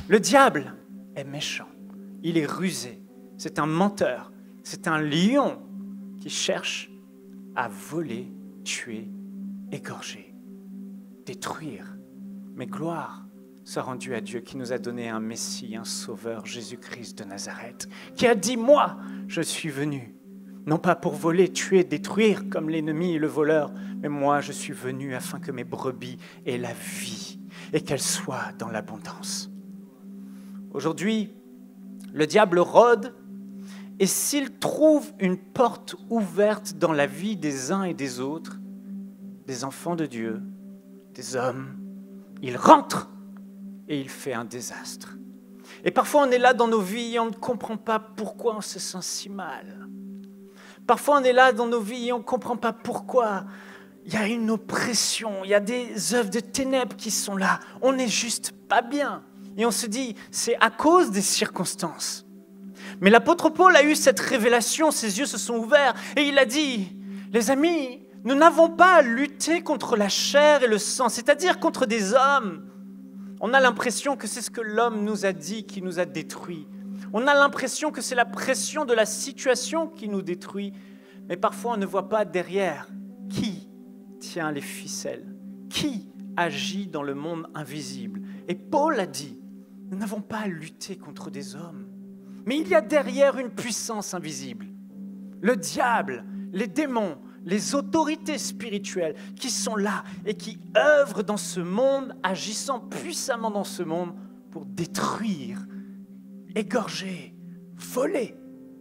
Le diable est méchant, il est rusé, c'est un menteur, c'est un lion qui cherche à voler, tuer, égorger, détruire. Mais gloire soit rendue à Dieu qui nous a donné un Messie, un Sauveur, Jésus-Christ de Nazareth, qui a dit, moi, je suis venu, non pas pour voler, tuer, détruire comme l'ennemi et le voleur, mais moi, je suis venu afin que mes brebis aient la vie et qu'elles soient dans l'abondance. Aujourd'hui, le diable rôde et s'il trouve une porte ouverte dans la vie des uns et des autres, des enfants de Dieu, des hommes, il rentre et il fait un désastre. Et parfois on est là dans nos vies et on ne comprend pas pourquoi on se sent si mal. Parfois on est là dans nos vies et on ne comprend pas pourquoi il y a une oppression, il y a des œuvres de ténèbres qui sont là. On n'est juste pas bien. Et on se dit, c'est à cause des circonstances. Mais l'apôtre Paul a eu cette révélation, ses yeux se sont ouverts et il a dit, les amis, nous n'avons pas à lutter contre la chair et le sang, c'est-à-dire contre des hommes. On a l'impression que c'est ce que l'homme nous a dit qui nous a détruits. On a l'impression que c'est la pression de la situation qui nous détruit. Mais parfois on ne voit pas derrière qui tient les ficelles, qui agit dans le monde invisible. Et Paul a dit, nous n'avons pas à lutter contre des hommes. Mais il y a derrière une puissance invisible. Le diable, les démons, les autorités spirituelles qui sont là et qui œuvrent dans ce monde, agissant puissamment dans ce monde pour détruire, égorger, voler.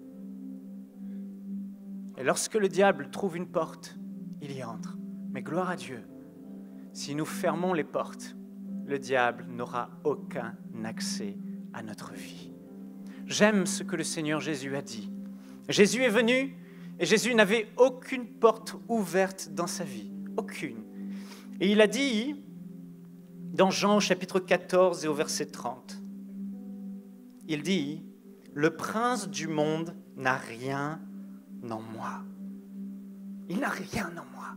Et lorsque le diable trouve une porte, il y entre. Mais gloire à Dieu, si nous fermons les portes, le diable n'aura aucun accès à notre vie. J'aime ce que le Seigneur Jésus a dit. Jésus est venu et Jésus n'avait aucune porte ouverte dans sa vie. Aucune. Et il a dit, dans Jean au chapitre 14 et au verset 30, il dit, « Le prince du monde n'a rien en moi. » Il n'a rien en moi.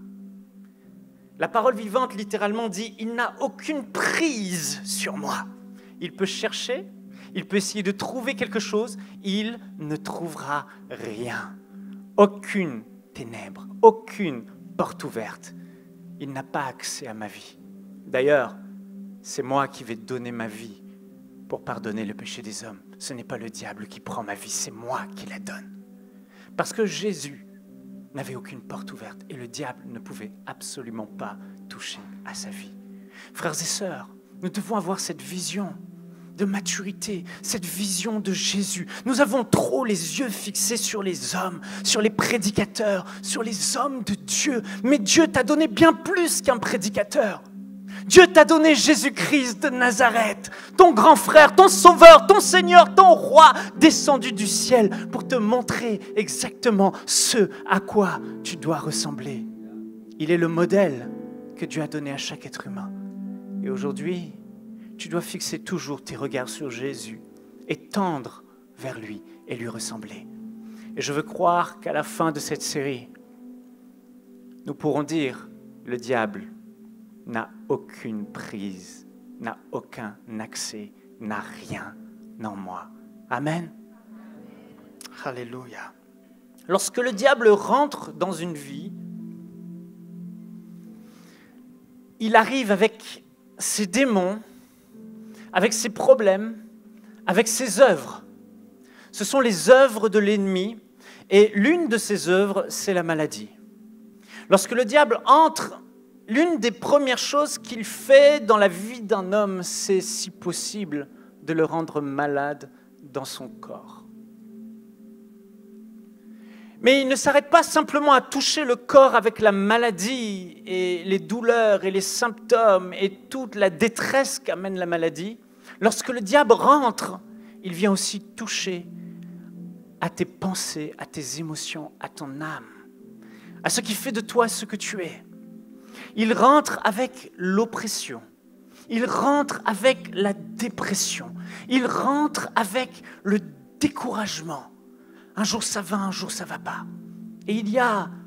La parole vivante, littéralement, dit « Il n'a aucune prise sur moi. » Il peut chercher, il peut essayer de trouver quelque chose, il ne trouvera rien. Aucune ténèbre, aucune porte ouverte. Il n'a pas accès à ma vie. D'ailleurs, c'est moi qui vais donner ma vie pour pardonner le péché des hommes. Ce n'est pas le diable qui prend ma vie, c'est moi qui la donne. Parce que Jésus n'avait aucune porte ouverte et le diable ne pouvait absolument pas toucher à sa vie. Frères et sœurs, nous devons avoir cette vision de maturité, cette vision de Jésus. Nous avons trop les yeux fixés sur les hommes, sur les prédicateurs, sur les hommes de Dieu. Mais Dieu t'a donné bien plus qu'un prédicateur. Dieu t'a donné Jésus-Christ de Nazareth, ton grand frère, ton sauveur, ton Seigneur, ton roi, descendu du ciel pour te montrer exactement ce à quoi tu dois ressembler. Il est le modèle que Dieu a donné à chaque être humain. Et aujourd'hui, tu dois fixer toujours tes regards sur Jésus et tendre vers lui et lui ressembler. Et je veux croire qu'à la fin de cette série, nous pourrons dire, le diable n'a aucune prise, n'a aucun accès, n'a rien en moi. Amen. Alléluia. Lorsque le diable rentre dans une vie, il arrive avec ses démons, avec ses problèmes, avec ses œuvres. Ce sont les œuvres de l'ennemi, et l'une de ces œuvres, c'est la maladie. Lorsque le diable entre, l'une des premières choses qu'il fait dans la vie d'un homme, c'est, si possible, de le rendre malade dans son corps. Mais il ne s'arrête pas simplement à toucher le corps avec la maladie et les douleurs et les symptômes et toute la détresse qu'amène la maladie. Lorsque le diable rentre, il vient aussi toucher à tes pensées, à tes émotions, à ton âme, à ce qui fait de toi ce que tu es. Il rentre avec l'oppression, il rentre avec la dépression, il rentre avec le découragement. Un jour ça va, un jour ça va pas. Et il y a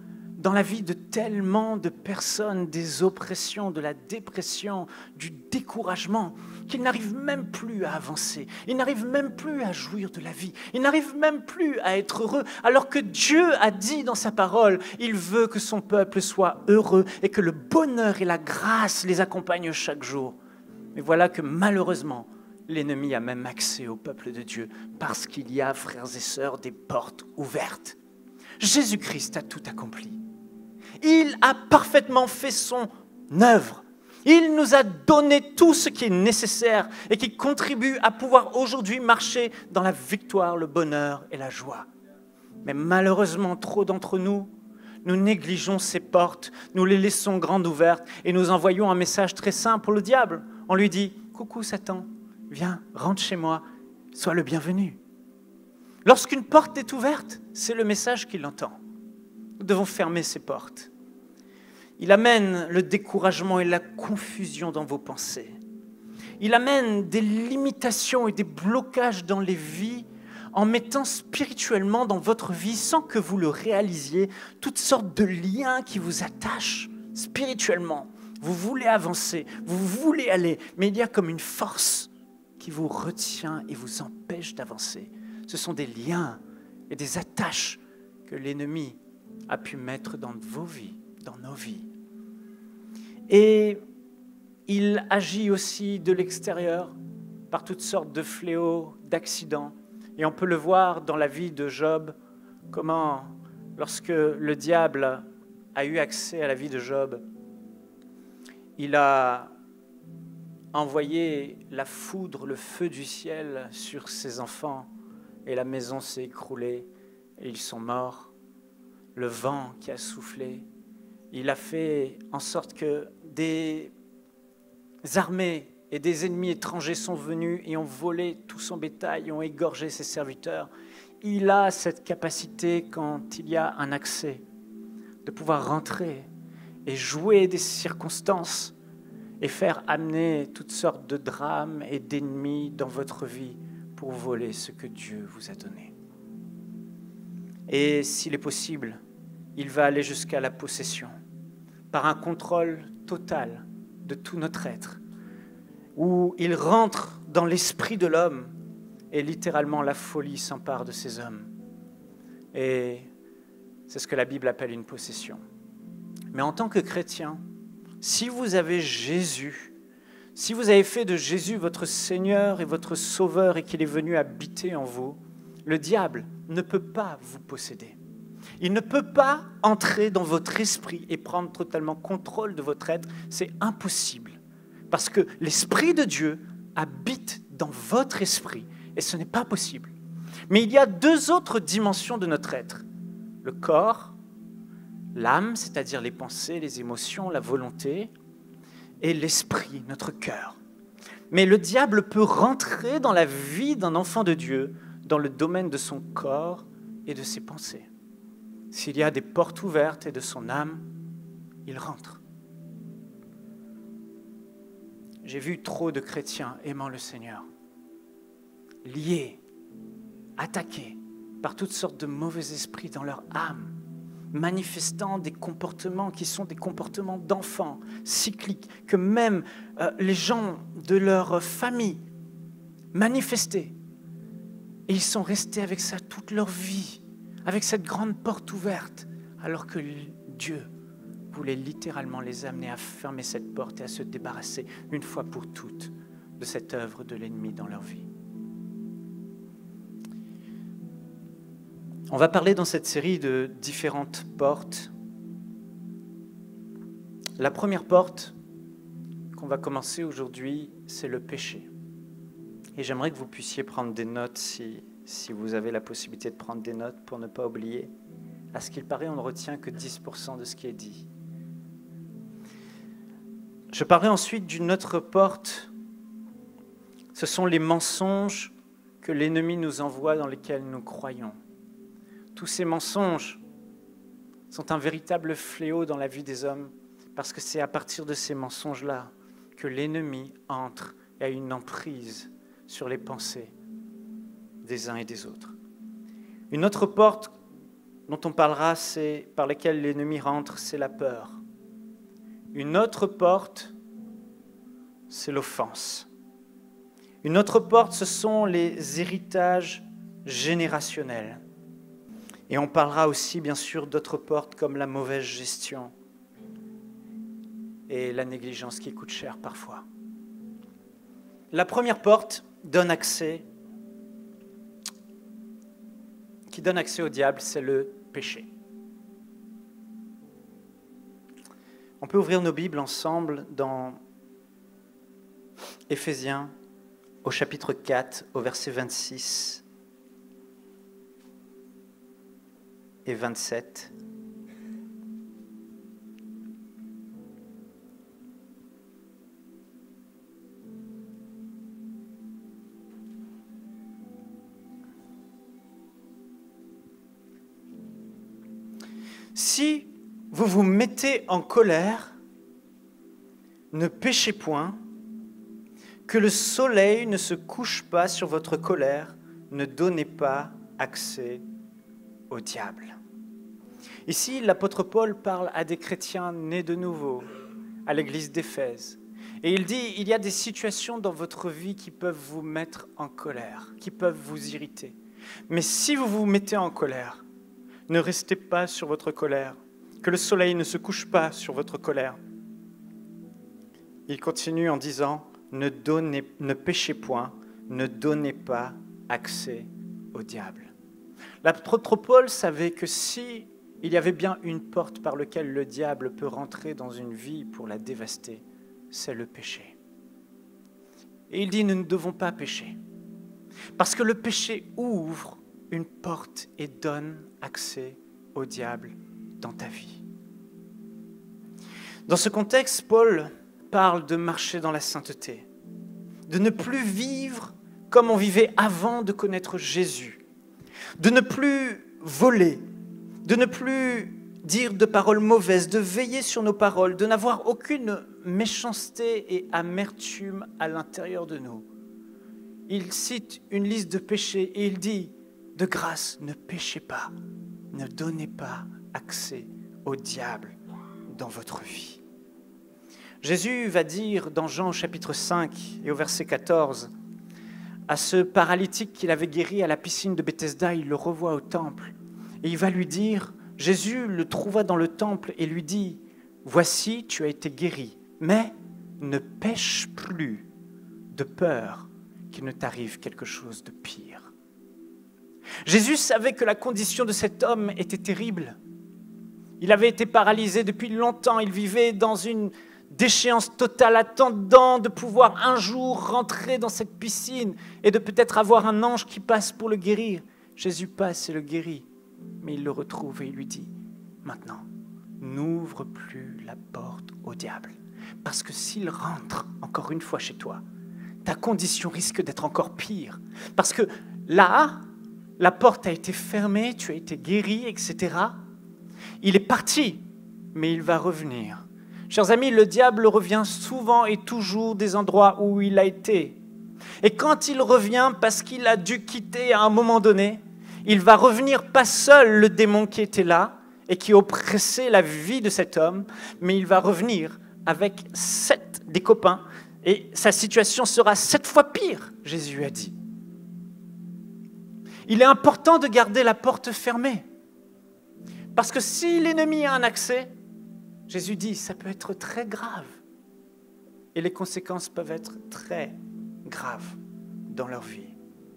dans la vie de tellement de personnes, des oppressions, de la dépression, du découragement, qu'ils n'arrivent même plus à avancer, ils n'arrivent même plus à jouir de la vie, ils n'arrivent même plus à être heureux, alors que Dieu a dit dans sa parole, il veut que son peuple soit heureux et que le bonheur et la grâce les accompagnent chaque jour. Mais voilà que malheureusement, l'ennemi a même accès au peuple de Dieu, parce qu'il y a, frères et sœurs, des portes ouvertes. Jésus-Christ a tout accompli. Il a parfaitement fait son œuvre. Il nous a donné tout ce qui est nécessaire et qui contribue à pouvoir aujourd'hui marcher dans la victoire, le bonheur et la joie. Mais malheureusement, trop d'entre nous, nous négligeons ces portes, nous les laissons grandes ouvertes et nous envoyons un message très simple au diable. On lui dit « Coucou Satan, viens, rentre chez moi, sois le bienvenu. » Lorsqu'une porte est ouverte, c'est le message qu'il entend. Nous devons fermer ces portes. Il amène le découragement et la confusion dans vos pensées. Il amène des limitations et des blocages dans les vies en mettant spirituellement dans votre vie, sans que vous le réalisiez, toutes sortes de liens qui vous attachent spirituellement. Vous voulez avancer, vous voulez aller, mais il y a comme une force qui vous retient et vous empêche d'avancer. Ce sont des liens et des attaches que l'ennemi a pu mettre dans vos vies, dans nos vies. Et il agit aussi de l'extérieur par toutes sortes de fléaux, d'accidents. Et on peut le voir dans la vie de Job, comment, lorsque le diable a eu accès à la vie de Job, il a envoyé la foudre, le feu du ciel sur ses enfants, et la maison s'est écroulée, et ils sont morts. Le vent qui a soufflé, il a fait en sorte que des armées et des ennemis étrangers sont venus et ont volé tout son bétail, ont égorgé ses serviteurs. Il a cette capacité, quand il y a un accès, de pouvoir rentrer et jouer des circonstances et faire amener toutes sortes de drames et d'ennemis dans votre vie pour voler ce que Dieu vous a donné. Et s'il est possible, il va aller jusqu'à la possession, par un contrôle total de tout notre être, où il rentre dans l'esprit de l'homme et littéralement la folie s'empare de ces hommes. Et c'est ce que la Bible appelle une possession. Mais en tant que chrétien, si vous avez Jésus, si vous avez fait de Jésus votre Seigneur et votre Sauveur et qu'il est venu habiter en vous, le diable ne peut pas vous posséder. Il ne peut pas entrer dans votre esprit et prendre totalement contrôle de votre être. C'est impossible. Parce que l'Esprit de Dieu habite dans votre esprit et ce n'est pas possible. Mais il y a deux autres dimensions de notre être. Le corps, l'âme, c'est-à-dire les pensées, les émotions, la volonté, et l'esprit, notre cœur. Mais le diable peut rentrer dans la vie d'un enfant de Dieu, dans le domaine de son corps et de ses pensées. S'il y a des portes ouvertes et de son âme, il rentre. J'ai vu trop de chrétiens aimant le Seigneur, liés, attaqués par toutes sortes de mauvais esprits dans leur âme, manifestant des comportements qui sont des comportements d'enfants, cycliques, que même les gens de leur famille manifestaient. Et ils sont restés avec ça toute leur vie, avec cette grande porte ouverte, alors que Dieu voulait littéralement les amener à fermer cette porte et à se débarrasser une fois pour toutes de cette œuvre de l'ennemi dans leur vie. On va parler dans cette série de différentes portes. La première porte qu'on va commencer aujourd'hui, c'est le péché. Et j'aimerais que vous puissiez prendre des notes si vous avez la possibilité de prendre des notes pour ne pas oublier. À ce qu'il paraît, on ne retient que 10% de ce qui est dit. Je parlerai ensuite d'une autre porte. Ce sont les mensonges que l'ennemi nous envoie dans lesquels nous croyons. Tous ces mensonges sont un véritable fléau dans la vie des hommes parce que c'est à partir de ces mensonges-là que l'ennemi entre et a une emprise sur les pensées des uns et des autres. Une autre porte dont on parlera, par lesquelles l'ennemi rentre, c'est la peur. Une autre porte, c'est l'offense. Une autre porte, ce sont les héritages générationnels. Et on parlera aussi, bien sûr, d'autres portes comme la mauvaise gestion et la négligence qui coûte cher parfois. La première porte qui donne accès au diable, c'est le péché. On peut ouvrir nos Bibles ensemble dans Éphésiens au chapitre 4, au verset 26 et 27. Si vous vous mettez en colère, ne péchez point, que le soleil ne se couche pas sur votre colère, ne donnez pas accès au diable. Ici, l'apôtre Paul parle à des chrétiens nés de nouveau, à l'église d'Éphèse. Et il dit, il y a des situations dans votre vie qui peuvent vous mettre en colère, qui peuvent vous irriter. Mais si vous vous mettez en colère, ne restez pas sur votre colère, que le soleil ne se couche pas sur votre colère. Il continue en disant, ne péchez point, ne donnez pas accès au diable. L'apôtre Paul savait que si il y avait bien une porte par laquelle le diable peut rentrer dans une vie pour la dévaster, c'est le péché. Et il dit, nous ne devons pas pécher. Parce que le péché ouvre une porte et donne accès au diable dans ta vie. Dans ce contexte, Paul parle de marcher dans la sainteté, de ne plus vivre comme on vivait avant de connaître Jésus, de ne plus voler, de ne plus dire de paroles mauvaises, de veiller sur nos paroles, de n'avoir aucune méchanceté et amertume à l'intérieur de nous. Il cite une liste de péchés et il dit, de grâce, ne péchez pas, ne donnez pas accès au diable dans votre vie. Jésus va dire dans Jean au chapitre 5 et au verset 14, à ce paralytique qu'il avait guéri à la piscine de Bethesda, il le revoit au temple. Et il va lui dire, Jésus le trouva dans le temple et lui dit, « Voici, tu as été guéri, mais ne pêche plus de peur qu'il ne t'arrive quelque chose de pire. » Jésus savait que la condition de cet homme était terrible. Il avait été paralysé depuis longtemps, il vivait dans une déchéance totale, attendant de pouvoir un jour rentrer dans cette piscine et de peut-être avoir un ange qui passe pour le guérir. Jésus passe et le guérit, mais il le retrouve et il lui dit, maintenant, n'ouvre plus la porte au diable, parce que s'il rentre encore une fois chez toi, ta condition risque d'être encore pire, parce que là, la porte a été fermée, tu as été guéri, etc. Il est parti, mais il va revenir. Chers amis, le diable revient souvent et toujours des endroits où il a été. Et quand il revient, parce qu'il a dû quitter à un moment donné, il va revenir pas seul le démon qui était là et qui oppressait la vie de cet homme, mais il va revenir avec 7 des copains et sa situation sera 7 fois pire, Jésus a dit. Il est important de garder la porte fermée. Parce que si l'ennemi a un accès, Jésus dit, ça peut être très grave. Et les conséquences peuvent être très graves dans leur vie.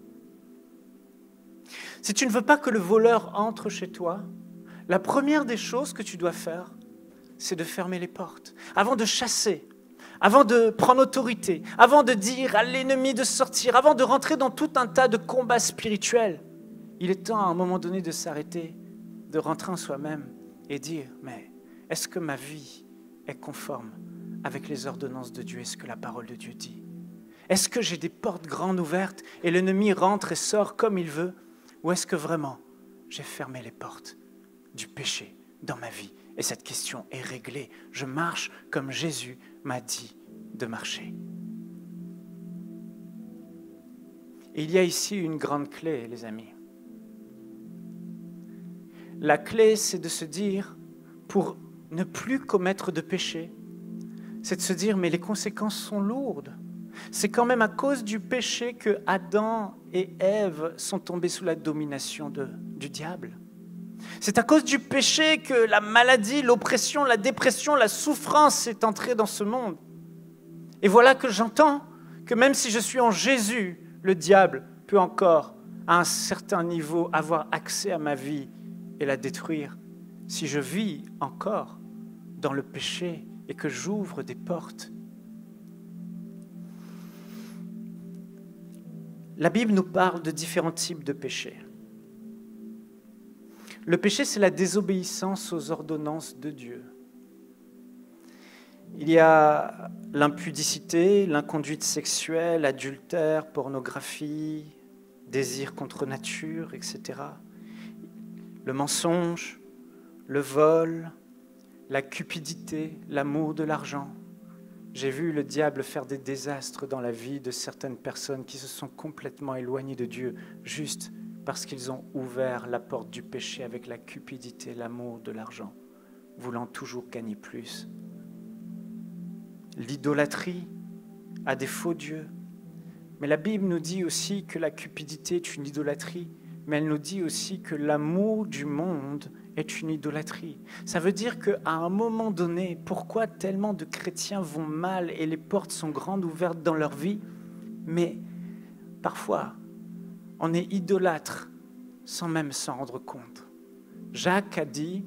Si tu ne veux pas que le voleur entre chez toi, la première des choses que tu dois faire, c'est de fermer les portes. Avant de chasser, avant de prendre autorité, avant de dire à l'ennemi de sortir, avant de rentrer dans tout un tas de combats spirituels, il est temps à un moment donné de s'arrêter, de rentrer en soi-même et dire, mais est-ce que ma vie est conforme avec les ordonnances de Dieu? Est-ce que la parole de Dieu dit? Est-ce que j'ai des portes grandes ouvertes et l'ennemi rentre et sort comme il veut? Ou est-ce que vraiment j'ai fermé les portes du péché dans ma vie? Et cette question est réglée. Je marche comme Jésus m'a dit de marcher. Et il y a ici une grande clé, les amis. La clé, c'est de se dire, pour ne plus commettre de péché, c'est de se dire, mais les conséquences sont lourdes. C'est quand même à cause du péché que Adam et Ève sont tombés sous la domination du diable. C'est à cause du péché que la maladie, l'oppression, la dépression, la souffrance est entrée dans ce monde. Et voilà que j'entends que même si je suis en Jésus, le diable peut encore, à un certain niveau, avoir accès à ma vie et la détruire. Si je vis encore dans le péché et que j'ouvre des portes. La Bible nous parle de différents types de péchés. Le péché, c'est la désobéissance aux ordonnances de Dieu. Il y a l'impudicité, l'inconduite sexuelle, adultère, pornographie, désir contre nature, etc. Le mensonge, le vol, la cupidité, l'amour de l'argent. J'ai vu le diable faire des désastres dans la vie de certaines personnes qui se sont complètement éloignées de Dieu, juste parce qu'ils ont ouvert la porte du péché avec la cupidité, l'amour de l'argent, voulant toujours gagner plus. L'idolâtrie à des faux dieux. Mais la Bible nous dit aussi que la cupidité est une idolâtrie, mais elle nous dit aussi que l'amour du monde est une idolâtrie. Ça veut dire qu'à un moment donné, pourquoi tellement de chrétiens vont mal et les portes sont grandes ouvertes dans leur vie, mais parfois, on est idolâtre sans même s'en rendre compte. Jacques a dit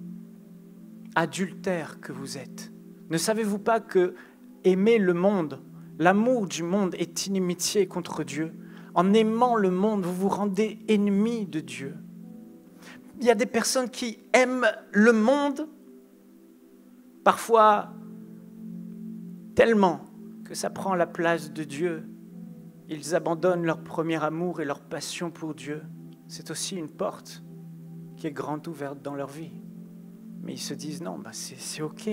« Adultère que vous êtes ». Ne savez-vous pas que aimer le monde, l'amour du monde est inimitié contre Dieu? En aimant le monde, vous vous rendez ennemis de Dieu. Il y a des personnes qui aiment le monde, parfois tellement que ça prend la place de Dieu. Ils abandonnent leur premier amour et leur passion pour Dieu. C'est aussi une porte qui est grande ouverte dans leur vie. Mais ils se disent non, c'est OK.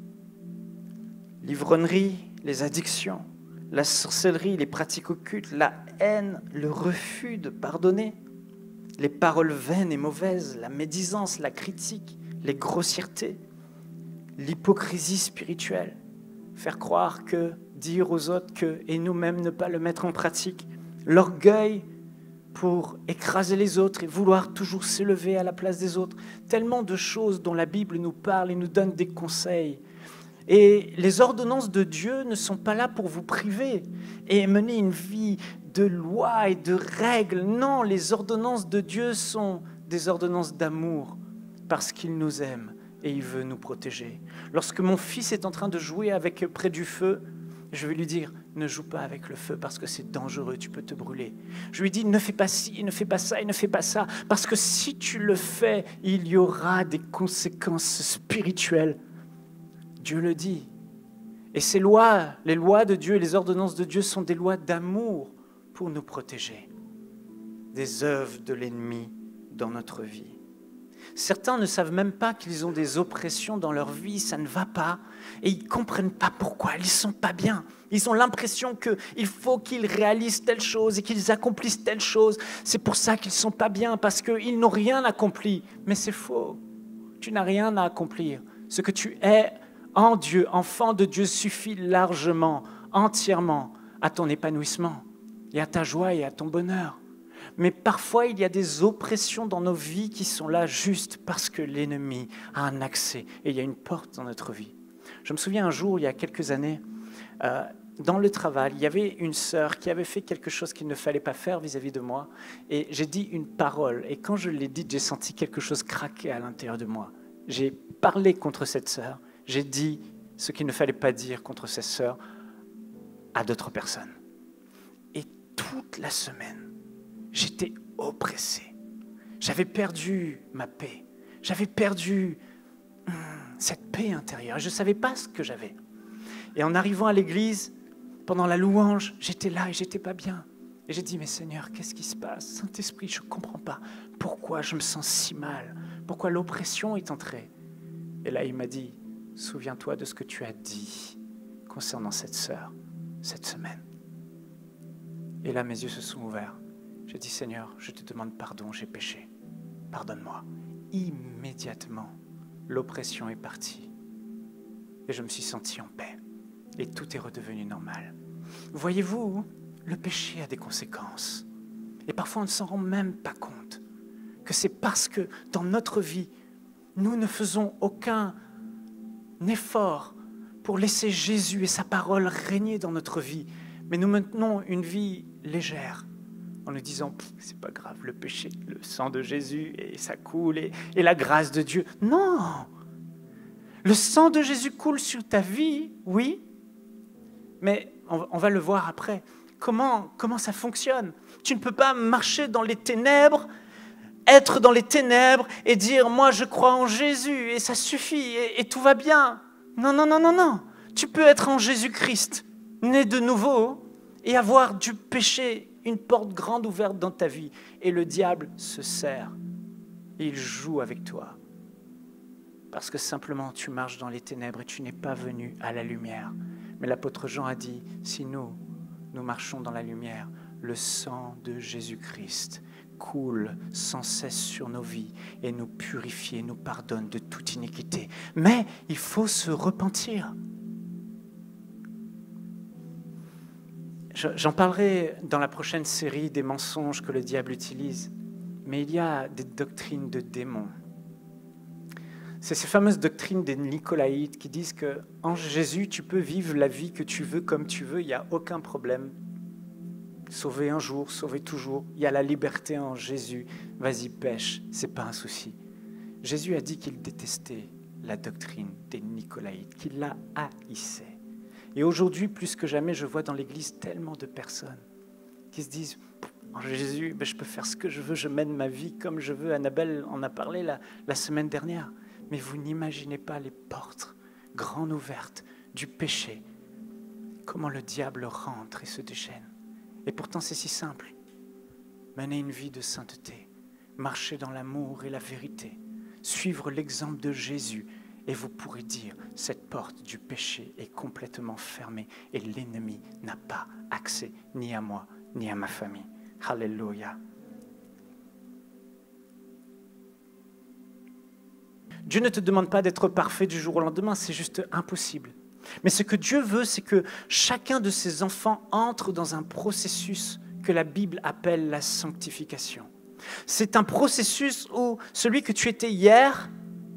L'ivrognerie, les addictions, la sorcellerie, les pratiques occultes, la haine, le refus de pardonner, les paroles vaines et mauvaises, la médisance, la critique, les grossièretés, l'hypocrisie spirituelle, faire croire que, dire aux autres que, et nous-mêmes ne pas le mettre en pratique, l'orgueil pour écraser les autres et vouloir toujours s'élever à la place des autres, tellement de choses dont la Bible nous parle et nous donne des conseils. Et les ordonnances de Dieu ne sont pas là pour vous priver et mener une vie de lois et de règles. Non, les ordonnances de Dieu sont des ordonnances d'amour parce qu'il nous aime et il veut nous protéger. Lorsque mon fils est en train de jouer près du feu, je vais lui dire, ne joue pas avec le feu parce que c'est dangereux, tu peux te brûler. Je lui dis, ne fais pas ci, ne fais pas ça et ne fais pas ça, parce que si tu le fais, il y aura des conséquences spirituelles. Dieu le dit. Et ces lois, les lois de Dieu et les ordonnances de Dieu sont des lois d'amour pour nous protéger des œuvres de l'ennemi dans notre vie. Certains ne savent même pas qu'ils ont des oppressions dans leur vie, ça ne va pas, et ils ne comprennent pas pourquoi, ils ne sont pas bien. Ils ont l'impression qu'il faut qu'ils réalisent telle chose et qu'ils accomplissent telle chose. C'est pour ça qu'ils ne sont pas bien, parce qu'ils n'ont rien accompli. Mais c'est faux, tu n'as rien à accomplir. Ce que tu es en Dieu, enfant de Dieu, suffit largement, entièrement à ton épanouissement et à ta joie et à ton bonheur. Mais parfois, il y a des oppressions dans nos vies qui sont là juste parce que l'ennemi a un accès et il y a une porte dans notre vie. Je me souviens un jour, il y a quelques années, dans le travail, il y avait une sœur qui avait fait quelque chose qu'il ne fallait pas faire vis-à-vis de moi. Et j'ai dit une parole. Et quand je l'ai dite, j'ai senti quelque chose craquer à l'intérieur de moi. J'ai parlé contre cette sœur. J'ai dit ce qu'il ne fallait pas dire contre cette sœur à d'autres personnes. Et toute la semaine, j'étais oppressé. J'avais perdu ma paix. J'avais perdu cette paix intérieure. Je ne savais pas ce que j'avais. Et en arrivant à l'église, pendant la louange, j'étais là et j'étais pas bien. Et j'ai dit, mais Seigneur, qu'est-ce qui se passe? Saint-Esprit, je ne comprends pas. Pourquoi je me sens si mal? Pourquoi l'oppression est entrée? Et là, il m'a dit, souviens-toi de ce que tu as dit concernant cette sœur, cette semaine. Et là, mes yeux se sont ouverts. J'ai dit, Seigneur, je te demande pardon, j'ai péché. Pardonne-moi. immédiatement, l'oppression est partie. Et je me suis senti en paix. Et tout est redevenu normal. Voyez-vous, le péché a des conséquences. Et parfois, on ne s'en rend même pas compte. Que c'est parce que dans notre vie, nous ne faisons aucun effort pour laisser Jésus et sa parole régner dans notre vie. Mais nous maintenons une vie légère en nous disant « c'est pas grave, le péché, le sang de Jésus, et ça coule, et la grâce de Dieu. » Non! Le sang de Jésus coule sur ta vie, oui, mais on va le voir après. Comment ça fonctionne? Tu ne peux pas marcher dans les ténèbres, être dans les ténèbres et dire « moi je crois en Jésus et ça suffit et tout va bien ». Non, non, non, non, non. Tu peux être en Jésus-Christ, né de nouveau, et avoir du péché, une porte grande ouverte dans ta vie. Et le diable se sert. Et il joue avec toi. Parce que simplement tu marches dans les ténèbres et tu n'es pas venu à la lumière. Mais l'apôtre Jean a dit, si nous marchons dans la lumière, le sang de Jésus-Christ coule sans cesse sur nos vies et nous purifie, nous pardonne de toute iniquité. Mais il faut se repentir. J'en parlerai dans la prochaine série des mensonges que le diable utilise, mais il y a des doctrines de démons. C'est ces fameuses doctrines des Nicolaïtes qui disent qu'en Jésus, tu peux vivre la vie que tu veux comme tu veux, il n'y a aucun problème. Sauver un jour, sauver toujours. Il y a la liberté en Jésus. Vas-y, pêche, c'est pas un souci. Jésus a dit qu'il détestait la doctrine des Nicolaïtes, qu'il la haïssait. Et aujourd'hui, plus que jamais, je vois dans l'Église tellement de personnes qui se disent « En Jésus, je peux faire ce que je veux, je mène ma vie comme je veux. » Annabelle en a parlé la semaine dernière. Mais vous n'imaginez pas les portes grandes ouvertes du péché. Comment le diable rentre et se déchaîne. Et pourtant, c'est si simple. Mener une vie de sainteté, marcher dans l'amour et la vérité, suivre l'exemple de Jésus, et vous pourrez dire, cette porte du péché est complètement fermée et l'ennemi n'a pas accès ni à moi, ni à ma famille. Alléluia. Dieu ne te demande pas d'être parfait du jour au lendemain, c'est juste impossible. Mais ce que Dieu veut, c'est que chacun de ses enfants entre dans un processus que la Bible appelle la sanctification. C'est un processus où celui que tu étais hier,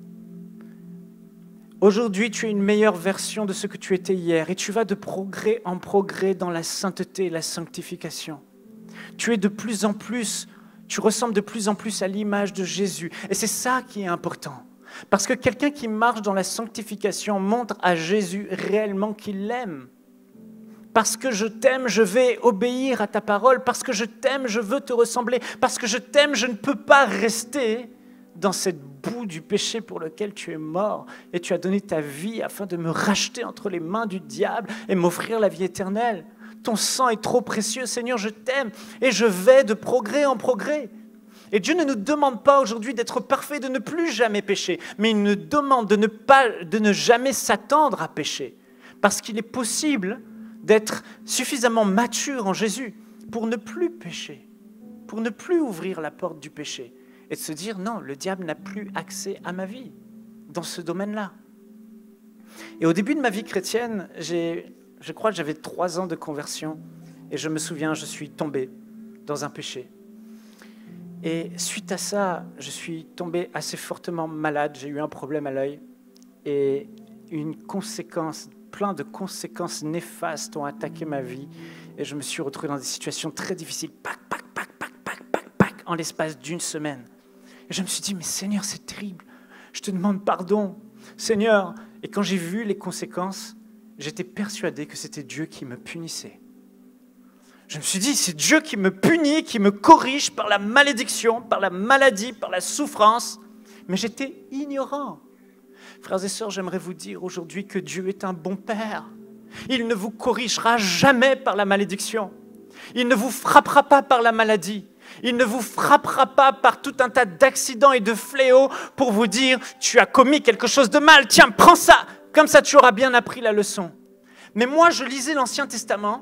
aujourd'hui tu es une meilleure version de ce que tu étais hier et tu vas de progrès en progrès dans la sainteté et la sanctification. Tu es de plus en plus, tu ressembles de plus en plus à l'image de Jésus et c'est ça qui est important. Parce que quelqu'un qui marche dans la sanctification montre à Jésus réellement qu'il l'aime. Parce que je t'aime, je vais obéir à ta parole. Parce que je t'aime, je veux te ressembler. Parce que je t'aime, je ne peux pas rester dans cette boue du péché pour lequel tu es mort. Et tu as donné ta vie afin de me racheter entre les mains du diable et m'offrir la vie éternelle. Ton sang est trop précieux, Seigneur, je t'aime. Et je vais de progrès en progrès. Et Dieu ne nous demande pas aujourd'hui d'être parfait, de ne plus jamais pécher, mais il nous demande de ne jamais s'attendre à pécher. Parce qu'il est possible d'être suffisamment mature en Jésus pour ne plus pécher, pour ne plus ouvrir la porte du péché et de se dire non, le diable n'a plus accès à ma vie dans ce domaine-là. Et au début de ma vie chrétienne, je crois que j'avais 3 ans de conversion et je me souviens, je suis tombé dans un péché. Et suite à ça, je suis tombé assez fortement malade. J'ai eu un problème à l'œil et plein de conséquences néfastes ont attaqué ma vie. Et je me suis retrouvé dans des situations très difficiles, en l'espace d'1 semaine. Et je me suis dit, mais Seigneur, c'est terrible. Je te demande pardon, Seigneur. Et quand j'ai vu les conséquences, j'étais persuadé que c'était Dieu qui me punissait. Je me suis dit, c'est Dieu qui me punit, qui me corrige par la malédiction, par la maladie, par la souffrance. Mais j'étais ignorant. Frères et sœurs, j'aimerais vous dire aujourd'hui que Dieu est un bon Père. Il ne vous corrigera jamais par la malédiction. Il ne vous frappera pas par la maladie. Il ne vous frappera pas par tout un tas d'accidents et de fléaux pour vous dire « Tu as commis quelque chose de mal, tiens, prends ça !» Comme ça, tu auras bien appris la leçon. Mais moi, je lisais l'Ancien Testament.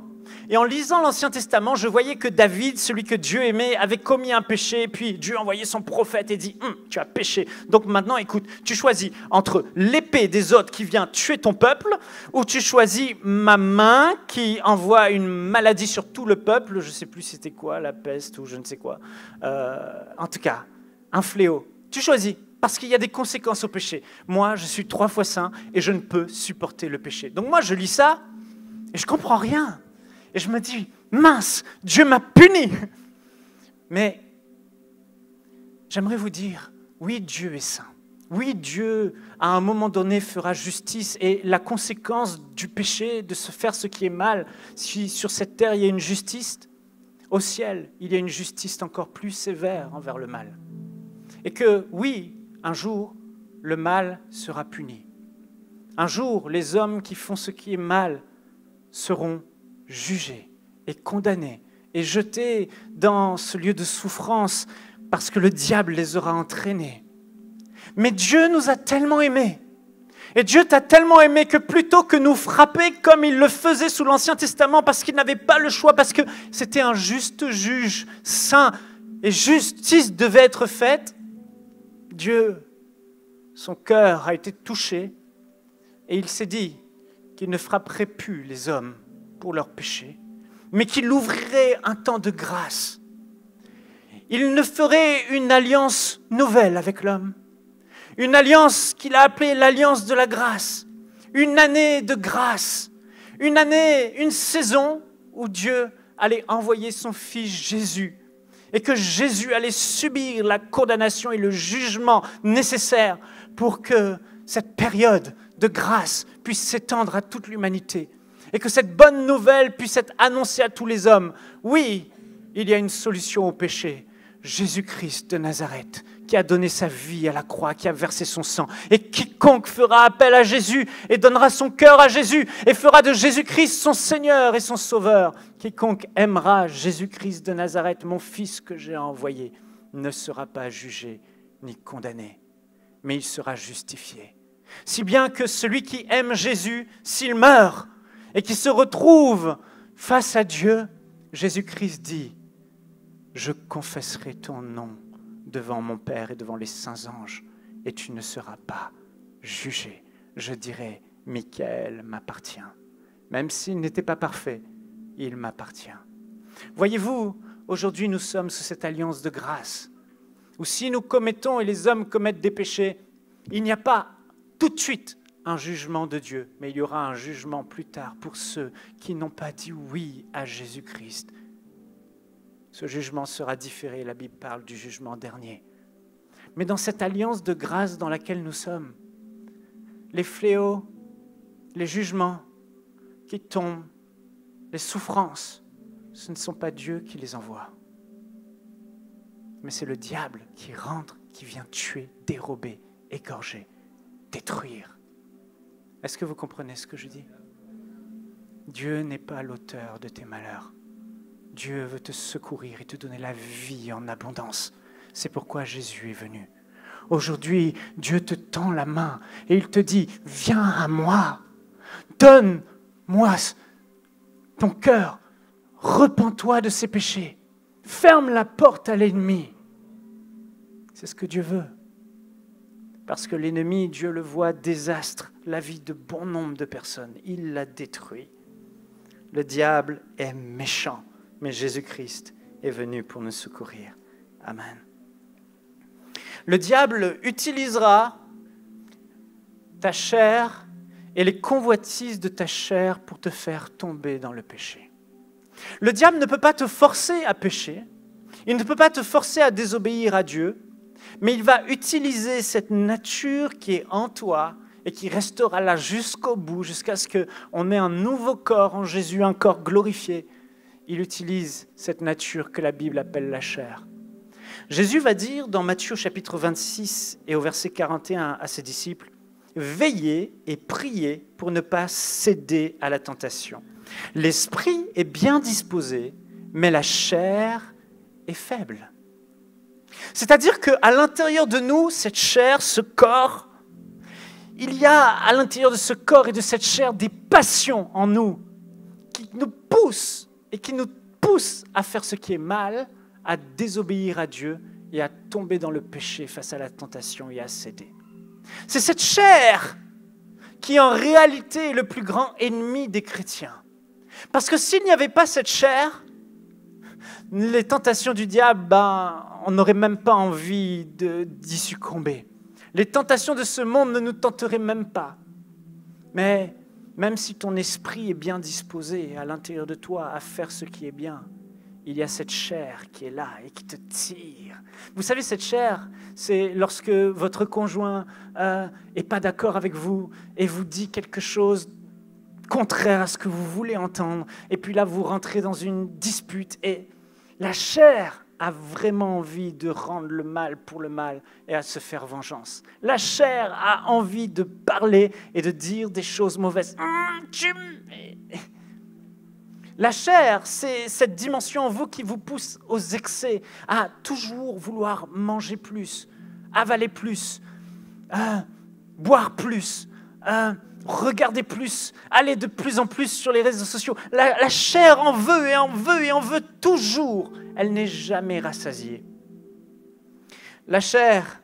Et en lisant l'Ancien Testament, je voyais que David, celui que Dieu aimait, avait commis un péché. Puis Dieu a envoyé son prophète et dit « Tu as péché. Donc maintenant, écoute, tu choisis entre l'épée des autres qui vient tuer ton peuple ou tu choisis ma main qui envoie une maladie sur tout le peuple. » Je ne sais plus c'était quoi, la peste ou je ne sais quoi. En tout cas, un fléau. Tu choisis. Parce qu'il y a des conséquences au péché. Moi, je suis 3 fois saint et je ne peux supporter le péché. Donc moi, je lis ça et je ne comprends rien. Et je me dis, mince, Dieu m'a puni. Mais j'aimerais vous dire, oui, Dieu est saint. Oui, Dieu, à un moment donné, fera justice. Et la conséquence du péché, de se faire ce qui est mal, si sur cette terre, il y a une justice, au ciel, il y a une justice encore plus sévère envers le mal. Et que, oui, un jour, le mal sera puni. Un jour, les hommes qui font ce qui est mal seront jugés et condamnés et jetés dans ce lieu de souffrance parce que le diable les aura entraînés. Mais Dieu nous a tellement aimés. Et Dieu t'a tellement aimé que plutôt que nous frapper comme il le faisait sous l'Ancien Testament parce qu'il n'avait pas le choix, parce que c'était un juste juge, saint, et justice devait être faite, Dieu, son cœur a été touché et il s'est dit qu'il ne frapperait plus les hommes pour leurs péchés, mais qu'il ouvrirait un temps de grâce. Il ne ferait une alliance nouvelle avec l'homme, une alliance qu'il a appelée l'alliance de la grâce, une année de grâce, une année, une saison où Dieu allait envoyer son fils Jésus et que Jésus allait subir la condamnation et le jugement nécessaires pour que cette période de grâce puisse s'étendre à toute l'humanité et que cette bonne nouvelle puisse être annoncée à tous les hommes. Oui, il y a une solution au péché. Jésus-Christ de Nazareth, qui a donné sa vie à la croix, qui a versé son sang. Et quiconque fera appel à Jésus et donnera son cœur à Jésus et fera de Jésus-Christ son Seigneur et son Sauveur, quiconque aimera Jésus-Christ de Nazareth, mon Fils que j'ai envoyé, ne sera pas jugé ni condamné, mais il sera justifié. Si bien que celui qui aime Jésus, s'il meurt et qui se retrouve face à Dieu, Jésus-Christ dit: je confesserai ton nom devant mon Père et devant les saints anges, et tu ne seras pas jugé. Je dirai, Michael m'appartient. Même s'il n'était pas parfait, il m'appartient. Voyez-vous, aujourd'hui nous sommes sous cette alliance de grâce, où si nous commettons et les hommes commettent des péchés, il n'y a pas tout de suite un jugement de Dieu, mais il y aura un jugement plus tard pour ceux qui n'ont pas dit oui à Jésus-Christ. Ce jugement sera différé, la Bible parle du jugement dernier. Mais dans cette alliance de grâce dans laquelle nous sommes, les fléaux, les jugements qui tombent, les souffrances, ce ne sont pas Dieu qui les envoie. Mais c'est le diable qui rentre, qui vient tuer, dérober, égorger, détruire. Est-ce que vous comprenez ce que je dis? Dieu n'est pas l'auteur de tes malheurs. Dieu veut te secourir et te donner la vie en abondance. C'est pourquoi Jésus est venu. Aujourd'hui, Dieu te tend la main et il te dit, viens à moi, donne-moi ton cœur, repens-toi de ses péchés, ferme la porte à l'ennemi. C'est ce que Dieu veut. Parce que l'ennemi, Dieu le voit, désastre la vie de bon nombre de personnes. Il la détruit. Le diable est méchant. Mais Jésus-Christ est venu pour nous secourir. Amen. Le diable utilisera ta chair et les convoitises de ta chair pour te faire tomber dans le péché. Le diable ne peut pas te forcer à pécher, il ne peut pas te forcer à désobéir à Dieu, mais il va utiliser cette nature qui est en toi et qui restera là jusqu'au bout, jusqu'à ce qu'on ait un nouveau corps en Jésus, un corps glorifié. Il utilise cette nature que la Bible appelle la chair. Jésus va dire dans Matthieu chapitre 26 et au verset 41 à ses disciples, « Veillez et priez pour ne pas céder à la tentation. L'esprit est bien disposé, mais la chair est faible. » C'est-à-dire qu'à l'intérieur de nous, cette chair, ce corps, il y a à l'intérieur de ce corps et de cette chair des passions en nous qui nous poussent et qui nous pousse à faire ce qui est mal, à désobéir à Dieu et à tomber dans le péché face à la tentation et à céder. C'est cette chair qui en réalité est le plus grand ennemi des chrétiens. Parce que s'il n'y avait pas cette chair, les tentations du diable, on n'aurait même pas envie d'y succomber. Les tentations de ce monde ne nous tenteraient même pas. Mais même si ton esprit est bien disposé à l'intérieur de toi à faire ce qui est bien, il y a cette chair qui est là et qui te tire. Vous savez, cette chair, c'est lorsque votre conjoint n'est pas d'accord avec vous et vous dit quelque chose contraire à ce que vous voulez entendre. Et puis là, vous rentrez dans une dispute et la chair a vraiment envie de rendre le mal pour le mal et à se faire vengeance. La chair a envie de parler et de dire des choses mauvaises. La chair, c'est cette dimension en vous qui vous pousse aux excès, à toujours vouloir manger plus, avaler plus, boire plus, regarder plus, aller de plus en plus sur les réseaux sociaux. La chair en veut et en veut et en veut toujours. Elle n'est jamais rassasiée. La chair,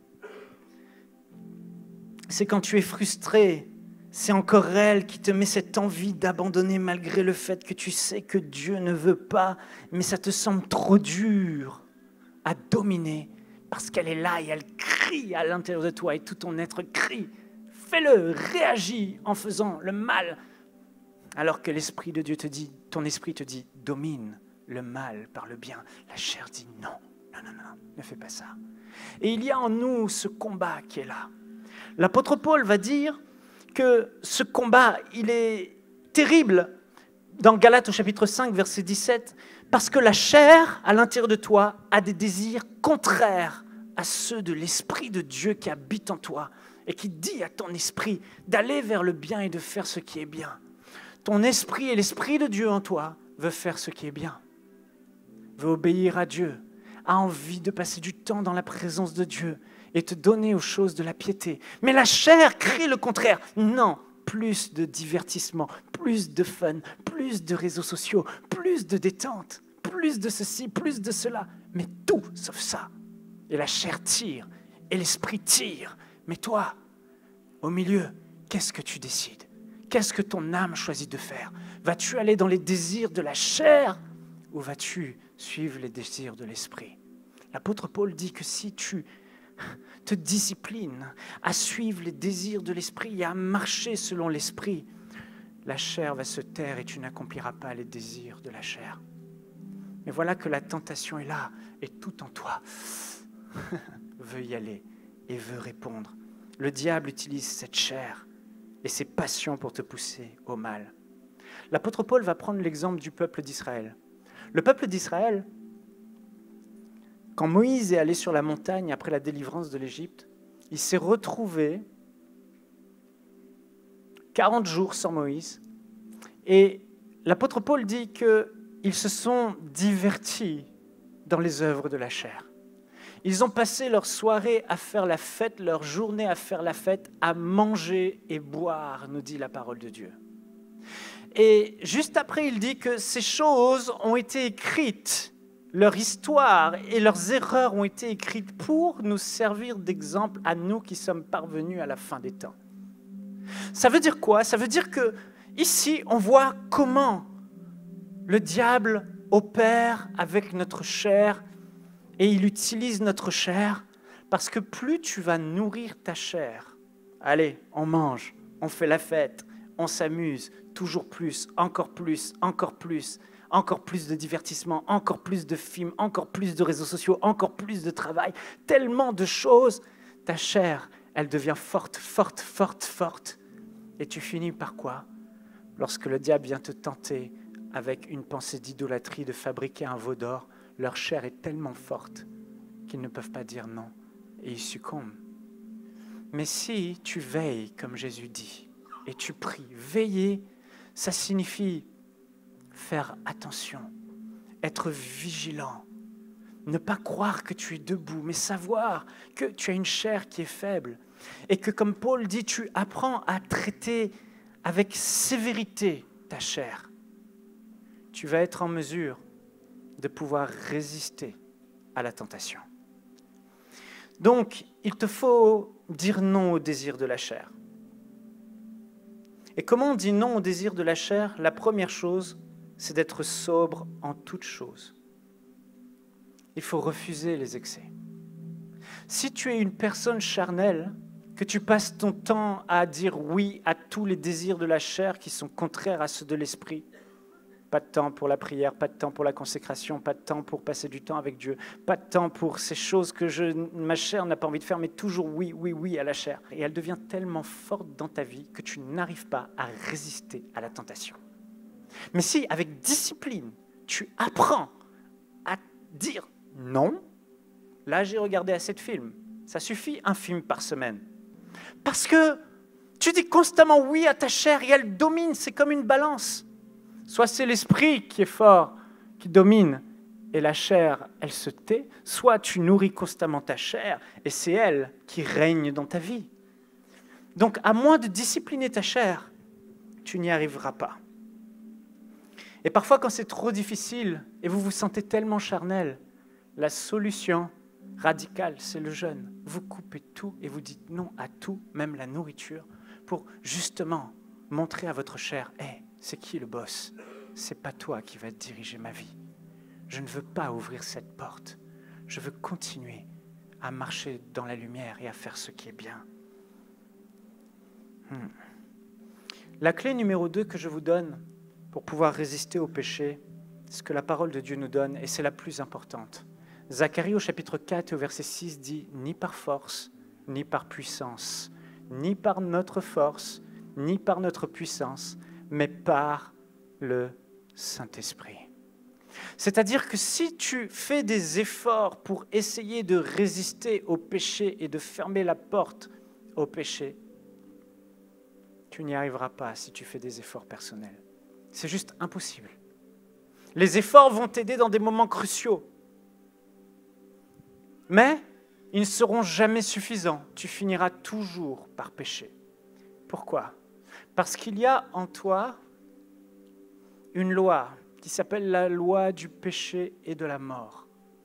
c'est quand tu es frustré, c'est encore elle qui te met cette envie d'abandonner malgré le fait que tu sais que Dieu ne veut pas, mais ça te semble trop dur à dominer parce qu'elle est là et elle crie à l'intérieur de toi et tout ton être crie. Fais-le, réagis en faisant le mal. Alors que l'Esprit de Dieu te dit, ton esprit te dit, domine le mal par le bien. La chair dit non, ne fais pas ça. Et il y a en nous ce combat qui est là. L'apôtre Paul va dire que ce combat, il est terrible dans Galates au chapitre 5, verset 17, parce que la chair, à l'intérieur de toi, a des désirs contraires à ceux de l'Esprit de Dieu qui habite en toi et qui dit à ton esprit d'aller vers le bien et de faire ce qui est bien. Ton esprit et l'Esprit de Dieu en toi veut faire ce qui est bien, veut obéir à Dieu, a envie de passer du temps dans la présence de Dieu et te donner aux choses de la piété. Mais la chair crie le contraire. Non, plus de divertissement, plus de fun, plus de réseaux sociaux, plus de détente, plus de ceci, plus de cela. Mais tout sauf ça. Et la chair tire, et l'esprit tire. Mais toi, au milieu, qu'est-ce que tu décides? Qu'est-ce que ton âme choisit de faire? Vas-tu aller dans les désirs de la chair ou vas-tu suivre les désirs de l'esprit? L'apôtre Paul dit que si tu te disciplines à suivre les désirs de l'esprit et à marcher selon l'esprit, la chair va se taire et tu n'accompliras pas les désirs de la chair. Mais voilà que la tentation est là et tout en toi veut y aller et veut répondre. Le diable utilise cette chair et ses passions pour te pousser au mal. L'apôtre Paul va prendre l'exemple du peuple d'Israël. Le peuple d'Israël, quand Moïse est allé sur la montagne après la délivrance de l'Égypte, il s'est retrouvé 40 jours sans Moïse. Et l'apôtre Paul dit qu'ils se sont divertis dans les œuvres de la chair. Ils ont passé leur soirée à faire la fête, leur journée à faire la fête, à manger et boire, nous dit la parole de Dieu. Et juste après, il dit que ces choses ont été écrites, leur histoire et leurs erreurs ont été écrites pour nous servir d'exemple à nous qui sommes parvenus à la fin des temps. Ça veut dire quoi? Ça veut dire que ici, on voit comment le diable opère avec notre chair et il utilise notre chair parce que plus tu vas nourrir ta chair, allez, on mange, on fait la fête, on s'amuse, toujours plus, encore plus, encore plus, encore plus de divertissement, encore plus de films, encore plus de réseaux sociaux, encore plus de travail, tellement de choses, ta chair, elle devient forte, forte, forte, forte. Et tu finis par quoi? Lorsque le diable vient te tenter avec une pensée d'idolâtrie, de fabriquer un veau d'or, leur chair est tellement forte qu'ils ne peuvent pas dire non et ils succombent. Mais si tu veilles, comme Jésus dit, et tu pries, veiller, ça signifie faire attention, être vigilant, ne pas croire que tu es debout, mais savoir que tu as une chair qui est faible et que, comme Paul dit, tu apprends à traiter avec sévérité ta chair. tu vas être en mesure de pouvoir résister à la tentation. Donc, il te faut dire non au désir de la chair. Et comment on dit non au désir de la chair? La première chose, c'est d'être sobre en toutes choses. Il faut refuser les excès. Si tu es une personne charnelle, que tu passes ton temps à dire oui à tous les désirs de la chair qui sont contraires à ceux de l'esprit, pas de temps pour la prière, pas de temps pour la consécration, pas de temps pour passer du temps avec Dieu, pas de temps pour ces choses que ma chair n'a pas envie de faire, mais toujours oui, oui, oui à la chair. Et elle devient tellement forte dans ta vie que tu n'arrives pas à résister à la tentation. Mais si, avec discipline, tu apprends à dire non, là j'ai regardé assez de films, ça suffit un film par semaine. Parce que tu dis constamment oui à ta chair et elle domine, c'est comme une balance. Soit c'est l'esprit qui est fort, qui domine, et la chair, elle se tait. Soit tu nourris constamment ta chair, et c'est elle qui règne dans ta vie. Donc, à moins de discipliner ta chair, tu n'y arriveras pas. Et parfois, quand c'est trop difficile, et vous vous sentez tellement charnel, la solution radicale, c'est le jeûne. Vous coupez tout et vous dites non à tout, même la nourriture, pour justement montrer à votre chair, hey, c'est qui le boss? C'est pas toi qui vas diriger ma vie. Je ne veux pas ouvrir cette porte. Je veux continuer à marcher dans la lumière et à faire ce qui est bien. La clé numéro 2 que je vous donne pour pouvoir résister au péché, c'est ce que la parole de Dieu nous donne, et c'est la plus importante. Zacharie au chapitre 4 et au verset 6 dit « Ni par force, ni par puissance, ni par notre force, ni par notre puissance, mais par le Saint-Esprit. » C'est-à-dire que si tu fais des efforts pour essayer de résister au péché et de fermer la porte au péché, tu n'y arriveras pas si tu fais des efforts personnels. C'est juste impossible. Les efforts vont t'aider dans des moments cruciaux, mais ils ne seront jamais suffisants. Tu finiras toujours par pécher. Pourquoi ? Parce qu'il y a en toi une loi qui s'appelle la loi du péché et de la mort,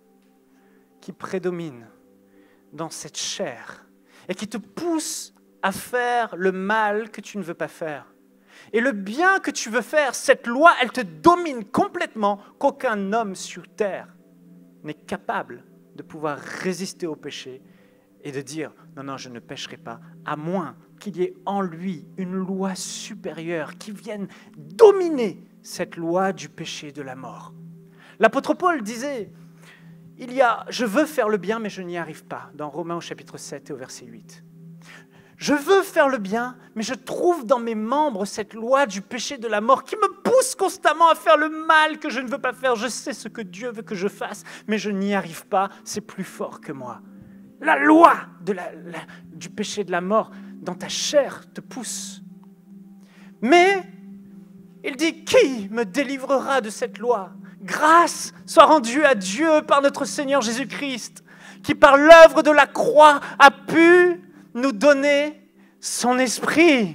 qui prédomine dans cette chair et qui te pousse à faire le mal que tu ne veux pas faire. Et le bien que tu veux faire, cette loi, elle te domine complètement, qu'aucun homme sur terre n'est capable de pouvoir résister au péché et de dire « Non, non, je ne pécherai pas », à moins qu'il y ait en lui une loi supérieure qui vienne dominer cette loi du péché et de la mort. L'apôtre Paul disait « Je veux faire le bien, mais je n'y arrive pas », dans Romains au chapitre 7 et au verset 8. Je veux faire le bien, mais je trouve dans mes membres cette loi du péché de la mort qui me pousse constamment à faire le mal que je ne veux pas faire. Je sais ce que Dieu veut que je fasse, mais je n'y arrive pas, c'est plus fort que moi. La loi du péché de la mort dans ta chair te pousse. Mais il dit, qui me délivrera de cette loi ? Grâce soit rendue à Dieu par notre Seigneur Jésus-Christ, qui par l'œuvre de la croix a pu nous donner son esprit.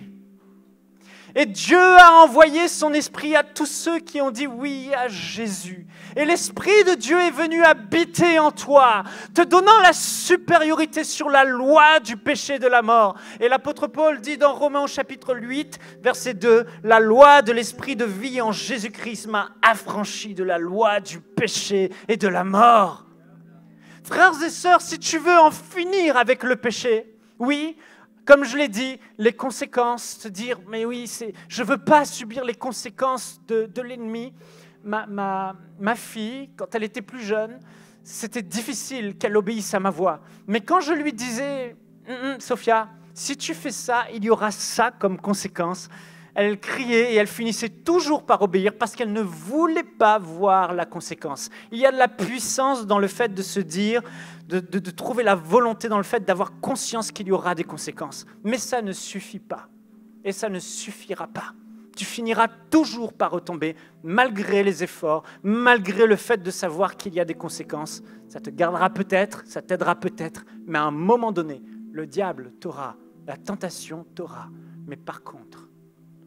Et Dieu a envoyé son esprit à tous ceux qui ont dit oui à Jésus. Et l'esprit de Dieu est venu habiter en toi, te donnant la supériorité sur la loi du péché et de la mort. Et l'apôtre Paul dit dans Romains chapitre 8, verset 2, « La loi de l'esprit de vie en Jésus-Christ m'a affranchi de la loi du péché et de la mort. » Frères et sœurs, si tu veux en finir avec le péché, oui, comme je l'ai dit, les conséquences, te dire, mais oui, je ne veux pas subir les conséquences de l'ennemi. Ma fille, quand elle était plus jeune, c'était difficile qu'elle obéisse à ma voix. Mais quand je lui disais, Sophia, si tu fais ça, il y aura ça comme conséquence, elle criait et elle finissait toujours par obéir parce qu'elle ne voulait pas voir la conséquence. Il y a de la puissance dans le fait de se dire, de trouver la volonté dans le fait d'avoir conscience qu'il y aura des conséquences. Mais ça ne suffit pas. Et ça ne suffira pas. Tu finiras toujours par retomber, malgré les efforts, malgré le fait de savoir qu'il y a des conséquences. Ça te gardera peut-être, ça t'aidera peut-être, mais à un moment donné, le diable t'aura, la tentation t'aura. Mais par contre,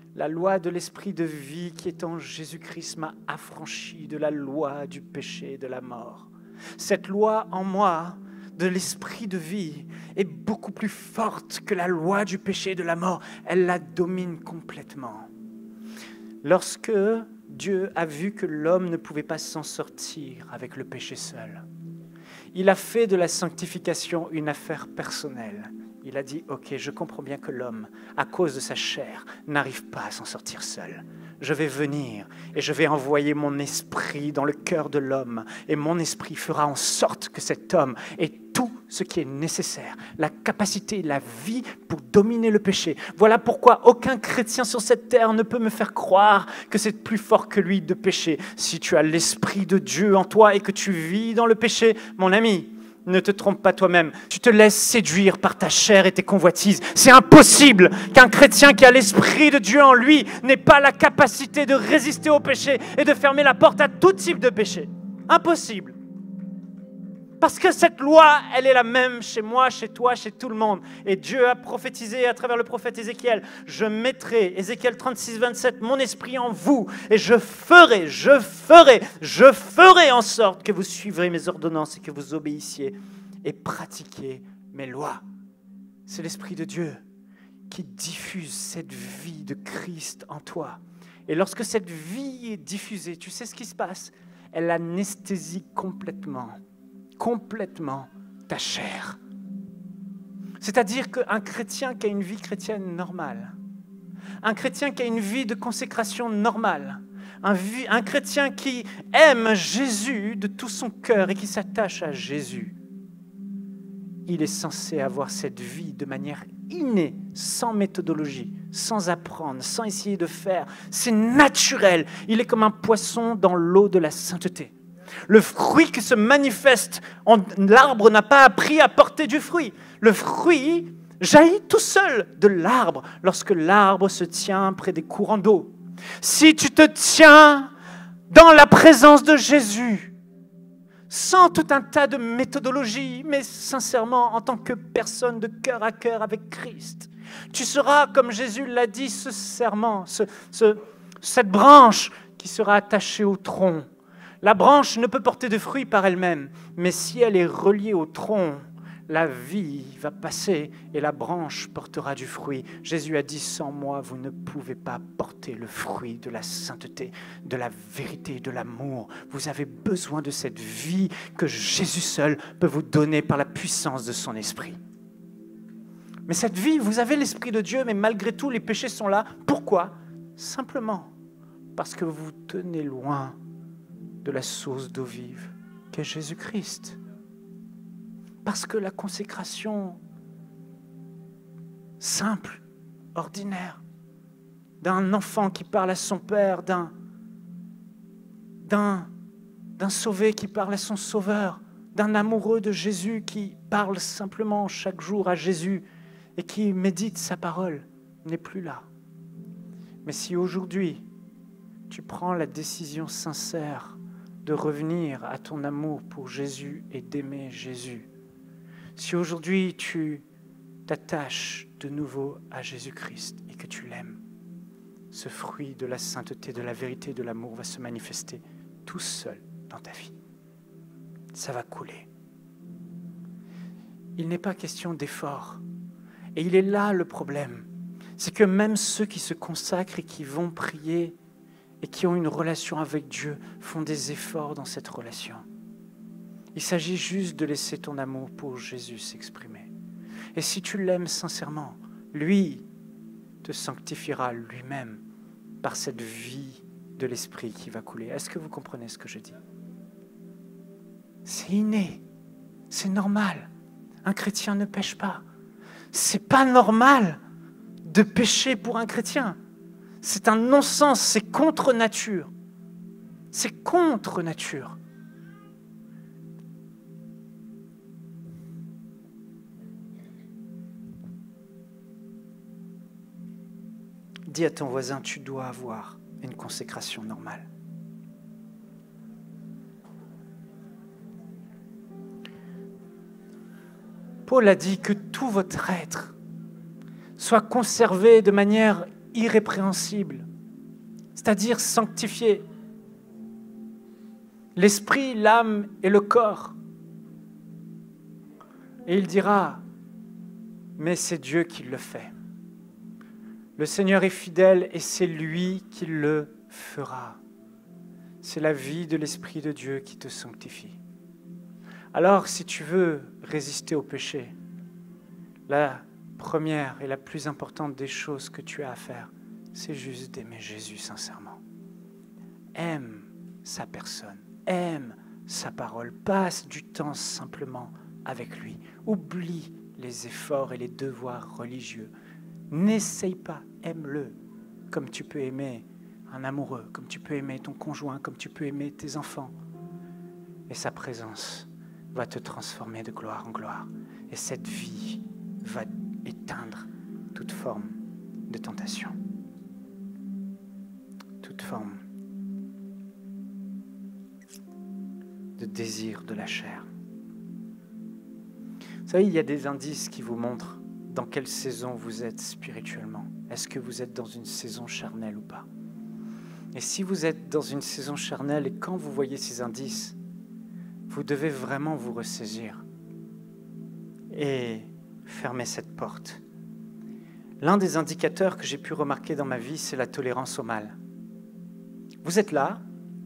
La loi de l'esprit de vie qui est en Jésus-Christ m'a affranchi de la loi du péché et de la mort. Cette loi en moi, de l'esprit de vie, est beaucoup plus forte que la loi du péché et de la mort. Elle la domine complètement. Lorsque Dieu a vu que l'homme ne pouvait pas s'en sortir avec le péché seul, il a fait de la sanctification une affaire personnelle. Il a dit, ok, je comprends bien que l'homme, à cause de sa chair, n'arrive pas à s'en sortir seul. Je vais venir et je vais envoyer mon esprit dans le cœur de l'homme. Et mon esprit fera en sorte que cet homme ait tout ce qui est nécessaire, la capacité, la vie pour dominer le péché. Voilà pourquoi aucun chrétien sur cette terre ne peut me faire croire que c'est plus fort que lui de pécher. Si tu as l'esprit de Dieu en toi et que tu vis dans le péché, mon ami, ne te trompe pas toi-même. Tu te laisses séduire par ta chair et tes convoitises. C'est impossible qu'un chrétien qui a l'Esprit de Dieu en lui n'ait pas la capacité de résister au péché et de fermer la porte à tout type de péché. Impossible. Parce que cette loi, elle est la même chez moi, chez toi, chez tout le monde. Et Dieu a prophétisé à travers le prophète Ézéchiel. Je mettrai, Ézéchiel 36, 27, mon esprit en vous. Et je ferai en sorte que vous suivrez mes ordonnances et que vous obéissiez et pratiquiez mes lois. C'est l'Esprit de Dieu qui diffuse cette vie de Christ en toi. Et lorsque cette vie est diffusée, tu sais ce qui se passe? Elle anesthésie complètement ta chair. C'est-à-dire qu'un chrétien qui a une vie chrétienne normale, un chrétien qui a une vie de consécration normale, un chrétien qui aime Jésus de tout son cœur et qui s'attache à Jésus, il est censé avoir cette vie de manière innée, sans méthodologie, sans apprendre, sans essayer de faire. C'est naturel. Il est comme un poisson dans l'eau de la sainteté. Le fruit qui se manifeste, l'arbre n'a pas appris à porter du fruit. Le fruit jaillit tout seul de l'arbre lorsque l'arbre se tient près des courants d'eau. Si tu te tiens dans la présence de Jésus, sans tout un tas de méthodologies, mais sincèrement en tant que personne de cœur à cœur avec Christ, tu seras, comme Jésus l'a dit, ce serment, cette branche qui sera attachée au tronc. La branche ne peut porter de fruits par elle-même, mais si elle est reliée au tronc, la vie va passer et la branche portera du fruit. Jésus a dit, sans moi, vous ne pouvez pas porter le fruit de la sainteté, de la vérité, de l'amour. Vous avez besoin de cette vie que Jésus seul peut vous donner par la puissance de son esprit. Mais cette vie, vous avez l'Esprit de Dieu, mais malgré tout, les péchés sont là. Pourquoi? Simplement parce que vous vous tenez loin de la source d'eau vive qu'est Jésus-Christ. Parce que la consécration simple, ordinaire, d'un enfant qui parle à son père, d'un sauvé qui parle à son sauveur, d'un amoureux de Jésus qui parle simplement chaque jour à Jésus et qui médite sa parole, n'est plus là. Mais si aujourd'hui, tu prends la décision sincère de revenir à ton amour pour Jésus et d'aimer Jésus, si aujourd'hui tu t'attaches de nouveau à Jésus-Christ et que tu l'aimes, ce fruit de la sainteté, de la vérité, de l'amour va se manifester tout seul dans ta vie. Ça va couler. Il n'est pas question d'effort. Et il est là le problème. C'est que même ceux qui se consacrent et qui vont prier et qui ont une relation avec Dieu font des efforts dans cette relation. Il s'agit juste de laisser ton amour pour Jésus s'exprimer. Et si tu l'aimes sincèrement, lui te sanctifiera lui-même par cette vie de l'Esprit qui va couler. Est-ce que vous comprenez ce que je dis? C'est inné, c'est normal. Un chrétien ne pêche pas. C'est pas normal de pécher pour un chrétien. C'est un non-sens, c'est contre nature. C'est contre nature. Dis à ton voisin, tu dois avoir une consécration normale. Paul a dit que tout votre être soit conservé de manière irrépréhensible, c'est-à-dire sanctifié. L'esprit, l'âme et le corps. Et il dira, mais c'est Dieu qui le fait. Le Seigneur est fidèle et c'est lui qui le fera. C'est la vie de l'Esprit de Dieu qui te sanctifie. Alors, si tu veux résister au péché, la première et la plus importante des choses que tu as à faire, c'est juste d'aimer Jésus sincèrement. Aime sa personne, aime sa parole, passe du temps simplement avec lui. Oublie les efforts et les devoirs religieux. N'essaye pas, aime-le comme tu peux aimer un amoureux, comme tu peux aimer ton conjoint, comme tu peux aimer tes enfants. Et sa présence va te transformer de gloire en gloire. Et cette vie va éteindre toute forme de tentation, toute forme de désir de la chair. Vous savez, il y a des indices qui vous montrent dans quelle saison vous êtes spirituellement. Est-ce que vous êtes dans une saison charnelle ou pas? Et si vous êtes dans une saison charnelle et quand vous voyez ces indices, vous devez vraiment vous ressaisir et fermer cette porte. L'un des indicateurs que j'ai pu remarquer dans ma vie, c'est la tolérance au mal. Vous êtes là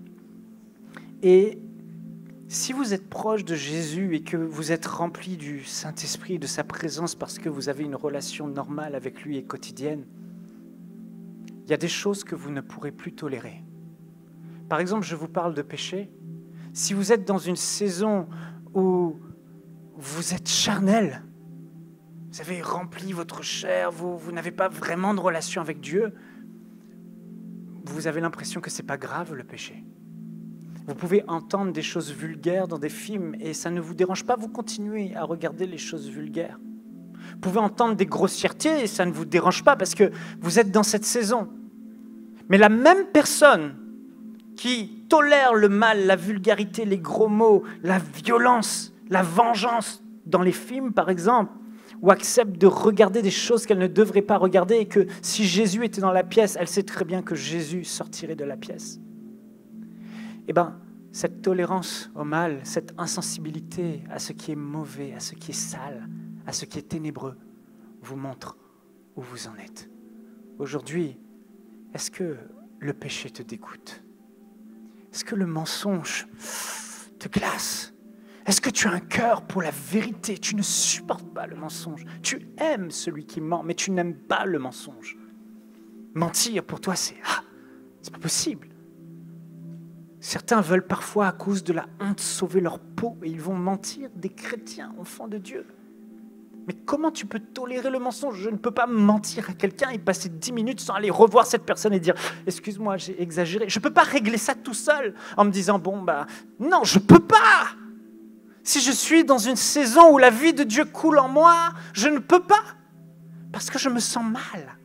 et si vous êtes proche de Jésus et que vous êtes rempli du Saint-Esprit, de sa présence parce que vous avez une relation normale avec lui et quotidienne, il y a des choses que vous ne pourrez plus tolérer. Par exemple, je vous parle de péché. Si vous êtes dans une saison où vous êtes charnel, vous avez rempli votre chair, vous n'avez pas vraiment de relation avec Dieu, vous avez l'impression que ce n'est pas grave le péché. Vous pouvez entendre des choses vulgaires dans des films et ça ne vous dérange pas, vous continuez à regarder les choses vulgaires. Vous pouvez entendre des grossièretés et ça ne vous dérange pas parce que vous êtes dans cette saison. Mais la même personne qui tolère le mal, la vulgarité, les gros mots, la violence, la vengeance dans les films par exemple, ou accepte de regarder des choses qu'elle ne devrait pas regarder et que si Jésus était dans la pièce, elle sait très bien que Jésus sortirait de la pièce. Eh bien, cette tolérance au mal, cette insensibilité à ce qui est mauvais, à ce qui est sale, à ce qui est ténébreux, vous montre où vous en êtes. Aujourd'hui, est-ce que le péché te dégoûte? Est-ce que le mensonge te glace? Est-ce que tu as un cœur pour la vérité? Tu ne supportes pas le mensonge. Tu aimes celui qui ment, mais tu n'aimes pas le mensonge. Mentir, pour toi, c'est pas possible. Certains veulent parfois, à cause de la honte, sauver leur peau et ils vont mentir, des chrétiens, enfants de Dieu. Mais comment tu peux tolérer le mensonge? Je ne peux pas mentir à quelqu'un et passer 10 minutes sans aller revoir cette personne et dire « Excuse-moi, j'ai exagéré ». Je ne peux pas régler ça tout seul en me disant « Non, je ne peux pas !» Si je suis dans une saison où la vie de Dieu coule en moi, je ne peux pas parce que je me sens mal.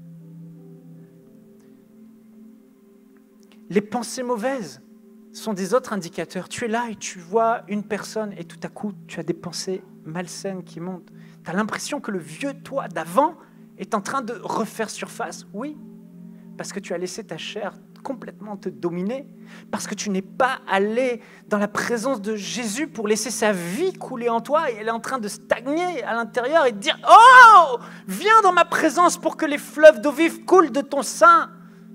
Les pensées mauvaises sont des autres indicateurs. Tu es là et tu vois une personne et tout à coup, tu as des pensées malsaines qui montent. Tu as l'impression que le vieux toi d'avant est en train de refaire surface. Oui, parce que tu as laissé ta chair complètement te dominer, parce que tu n'es pas allé dans la présence de Jésus pour laisser sa vie couler en toi et elle est en train de stagner à l'intérieur et de dire « Oh, viens dans ma présence pour que les fleuves d'eau vive coulent de ton sein. »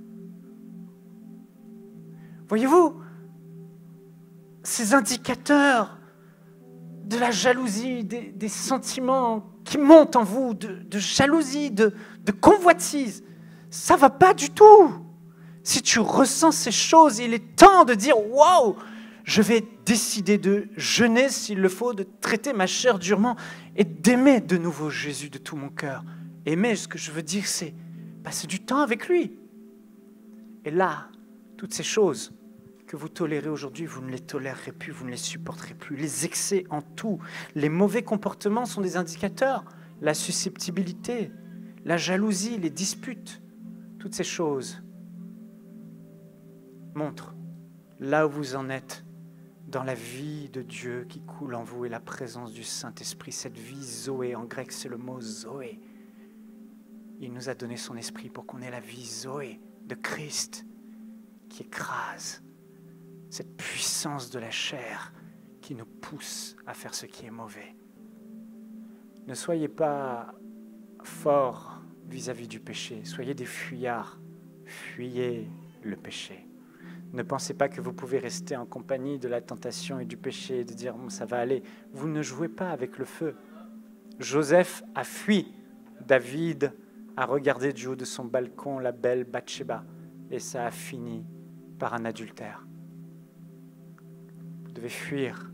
Voyez-vous, ces indicateurs de la jalousie, des sentiments qui montent en vous, de jalousie, de convoitise, ça ne va pas du tout. Si tu ressens ces choses, il est temps de dire « Wow, je vais décider de jeûner s'il le faut, de traiter ma chair durement et d'aimer de nouveau Jésus de tout mon cœur. » Aimer, ce que je veux dire, c'est passer du temps avec lui. Et là, toutes ces choses que vous tolérez aujourd'hui, vous ne les tolérerez plus, vous ne les supporterez plus. Les excès en tout, les mauvais comportements sont des indicateurs. La susceptibilité, la jalousie, les disputes, toutes ces choses montrent là où vous en êtes dans la vie de Dieu qui coule en vous et la présence du Saint-Esprit. Cette vie Zoé, en grec c'est le mot Zoé. il nous a donné son esprit pour qu'on ait la vie Zoé de Christ qui écrase cette puissance de la chair qui nous pousse à faire ce qui est mauvais. Ne soyez pas forts vis-à-vis du péché, soyez des fuyards, fuyez le péché. Ne pensez pas que vous pouvez rester en compagnie de la tentation et du péché et de dire « ça va aller ». Vous ne jouez pas avec le feu. Joseph a fui. David a regardé du haut de son balcon la belle Bathsheba et ça a fini par un adultère. Vous devez fuir.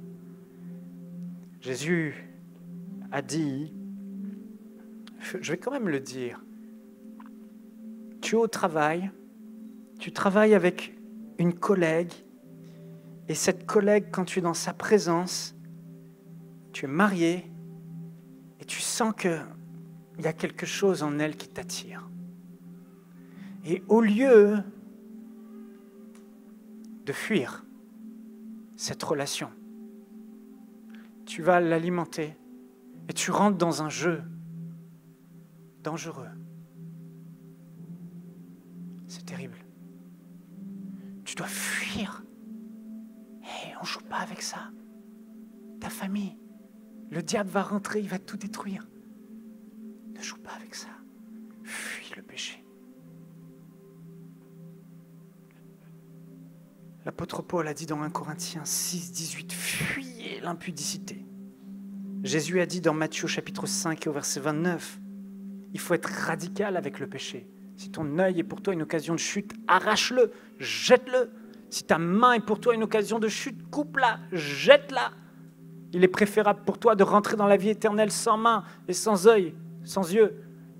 Jésus a dit, je vais quand même le dire, tu es au travail, tu travailles avec une collègue, et cette collègue, quand tu es dans sa présence, tu es marié, et tu sens qu'il y a quelque chose en elle qui t'attire. Et au lieu de fuir cette relation, tu vas l'alimenter, et tu rentres dans un jeu dangereux. C'est terrible. Tu dois fuir. Hey, on ne joue pas avec ça. Ta famille, le diable va rentrer, il va tout détruire. Ne joue pas avec ça. Fuis le péché. L'apôtre Paul a dit dans 1 Corinthiens 6, 18, fuyez l'impudicité. Jésus a dit dans Matthieu chapitre 5 et au verset 29, il faut être radical avec le péché. Si ton œil est pour toi une occasion de chute, arrache-le, jette-le. Si ta main est pour toi une occasion de chute, coupe-la, jette-la. Il est préférable pour toi de rentrer dans la vie éternelle sans main et sans œil, sans yeux,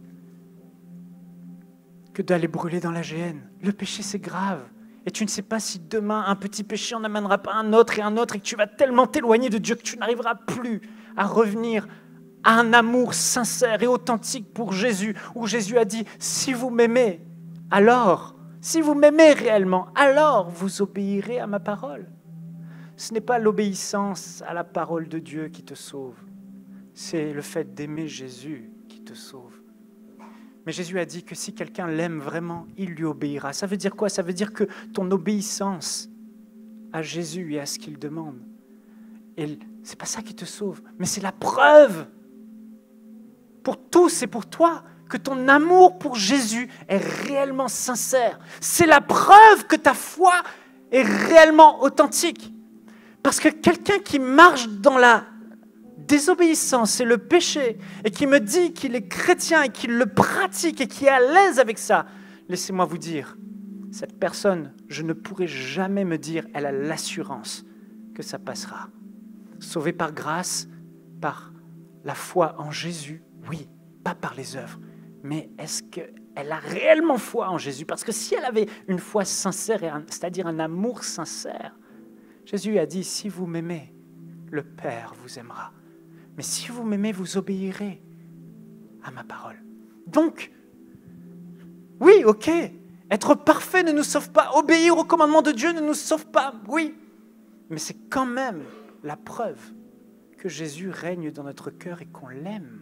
que d'aller brûler dans la géhenne. Le péché, c'est grave. Et tu ne sais pas si demain, un petit péché en amènera pas un autre, et que tu vas tellement t'éloigner de Dieu que tu n'arriveras plus à revenir à un amour sincère et authentique pour Jésus, où Jésus a dit, si vous m'aimez, alors, si vous m'aimez réellement, alors vous obéirez à ma parole. Ce n'est pas l'obéissance à la parole de Dieu qui te sauve, c'est le fait d'aimer Jésus qui te sauve. Mais Jésus a dit que si quelqu'un l'aime vraiment, il lui obéira. Ça veut dire quoi? Ça veut dire que ton obéissance à Jésus et à ce qu'il demande, et c'est pas ça qui te sauve, mais c'est la preuve pour tous et pour toi que ton amour pour Jésus est réellement sincère. C'est la preuve que ta foi est réellement authentique. Parce que quelqu'un qui marche dans la désobéissance et le péché et qui me dit qu'il est chrétien et qu'il le pratique et qui est à l'aise avec ça, laissez-moi vous dire, cette personne, je ne pourrai jamais me dire, elle a l'assurance que ça passera. Sauvée par grâce, par la foi en Jésus, oui, pas par les œuvres. Mais est-ce qu'elle a réellement foi en Jésus? Parce que si elle avait une foi sincère, c'est-à-dire un amour sincère, Jésus a dit, si vous m'aimez, le Père vous aimera. Mais si vous m'aimez, vous obéirez à ma parole. Donc, oui, ok, être parfait ne nous sauve pas. Obéir au commandement de Dieu ne nous sauve pas, oui. Mais c'est quand même la preuve que Jésus règne dans notre cœur et qu'on l'aime.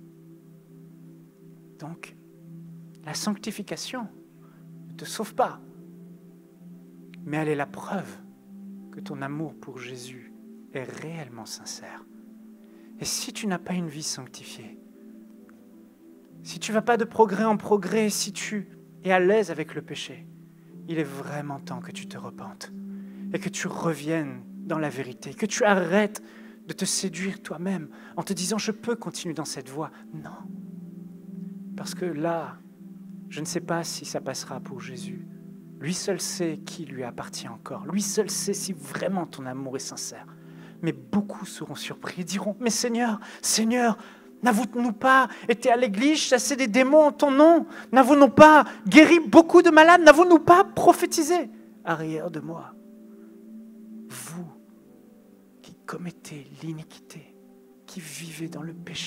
Donc, la sanctification ne te sauve pas, mais elle est la preuve que ton amour pour Jésus est réellement sincère. Et si tu n'as pas une vie sanctifiée, si tu ne vas pas de progrès en progrès, si tu es à l'aise avec le péché, il est vraiment temps que tu te repentes et que tu reviennes dans la vérité, que tu arrêtes de te séduire toi-même en te disant « je peux continuer dans cette voie ». Non, parce que là, je ne sais pas si ça passera pour Jésus. Lui seul sait qui lui appartient encore. Lui seul sait si vraiment ton amour est sincère. Mais beaucoup seront surpris et diront « mais Seigneur, Seigneur, n'avons-nous pas été à l'église chasser des démons en ton nom? N'avons-nous pas guéri beaucoup de malades? N'avons-nous pas prophétisé? Arrière de moi, vous qui commettez l'iniquité, qui vivez dans le péché. »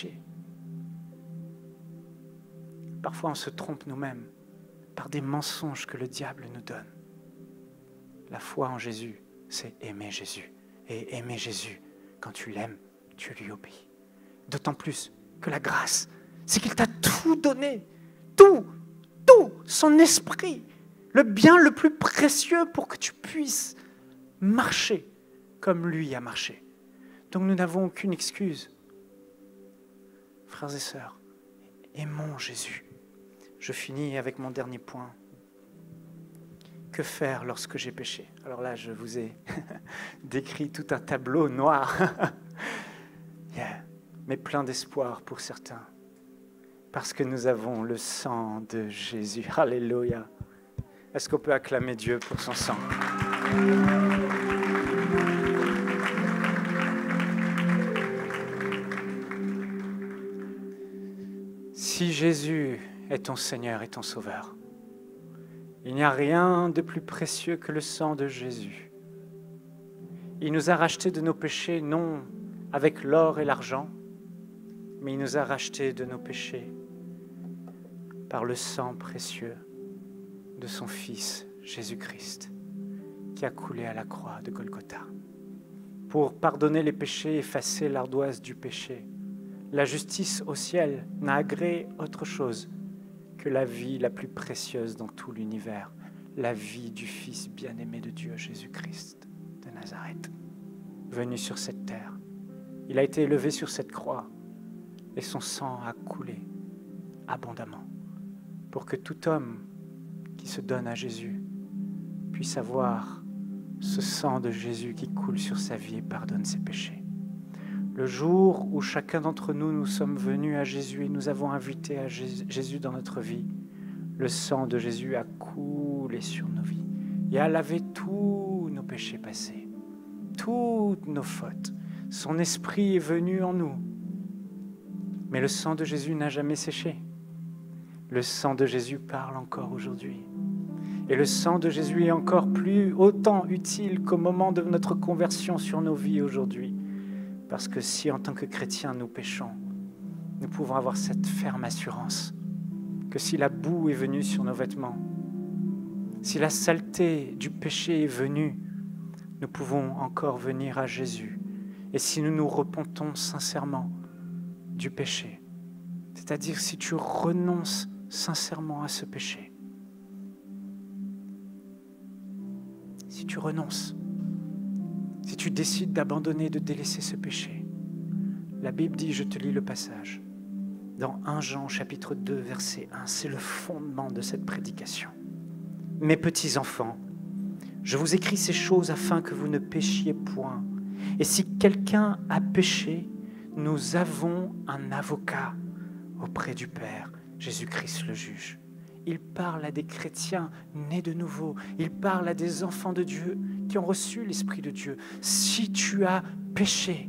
Parfois, on se trompe nous-mêmes par des mensonges que le diable nous donne. La foi en Jésus, c'est aimer Jésus. Et aimer Jésus, quand tu l'aimes, tu lui obéis. D'autant plus que la grâce, c'est qu'il t'a tout donné. tout, son esprit, le bien le plus précieux pour que tu puisses marcher comme lui a marché. Donc nous n'avons aucune excuse. Frères et sœurs, aimons Jésus. Je finis avec mon dernier point. Que faire lorsque j'ai péché? Alors là, je vous ai décrit tout un tableau noir, mais plein d'espoir pour certains. Parce que nous avons le sang de Jésus. Alléluia. Est-ce qu'on peut acclamer Dieu pour son sang? Si Jésus est ton Seigneur et ton Sauveur, il n'y a rien de plus précieux que le sang de Jésus. Il nous a rachetés de nos péchés, non avec l'or et l'argent, mais il nous a rachetés de nos péchés par le sang précieux de son Fils Jésus-Christ, qui a coulé à la croix de Golgotha, pour pardonner les péchés, effacer l'ardoise du péché. La justice au ciel n'a agréé autre chose que la vie la plus précieuse dans tout l'univers, la vie du Fils bien-aimé de Dieu, Jésus-Christ de Nazareth, venu sur cette terre. Il a été élevé sur cette croix et son sang a coulé abondamment pour que tout homme qui se donne à Jésus puisse avoir ce sang de Jésus qui coule sur sa vie et pardonne ses péchés. Le jour où chacun d'entre nous, nous sommes venus à Jésus et nous avons invité à Jésus dans notre vie, le sang de Jésus a coulé sur nos vies et a lavé tous nos péchés passés, toutes nos fautes. Son esprit est venu en nous. Mais le sang de Jésus n'a jamais séché. Le sang de Jésus parle encore aujourd'hui. Et le sang de Jésus est encore autant utile qu'au moment de notre conversion sur nos vies aujourd'hui. Parce que si en tant que chrétiens nous péchons, nous pouvons avoir cette ferme assurance que si la boue est venue sur nos vêtements, si la saleté du péché est venue, nous pouvons encore venir à Jésus. Et si nous nous repentons sincèrement du péché, c'est-à-dire si tu renonces sincèrement à ce péché, si tu renonces, si tu décides d'abandonner, de délaisser ce péché, la Bible dit, je te lis le passage, dans 1 Jean chapitre 2 verset 1, c'est le fondement de cette prédication. Mes petits enfants, je vous écris ces choses afin que vous ne péchiez point. Et si quelqu'un a péché, nous avons un avocat auprès du Père, Jésus-Christ le juge. Il parle à des chrétiens nés de nouveau. Il parle à des enfants de Dieu qui ont reçu l'Esprit de Dieu. Si tu as péché,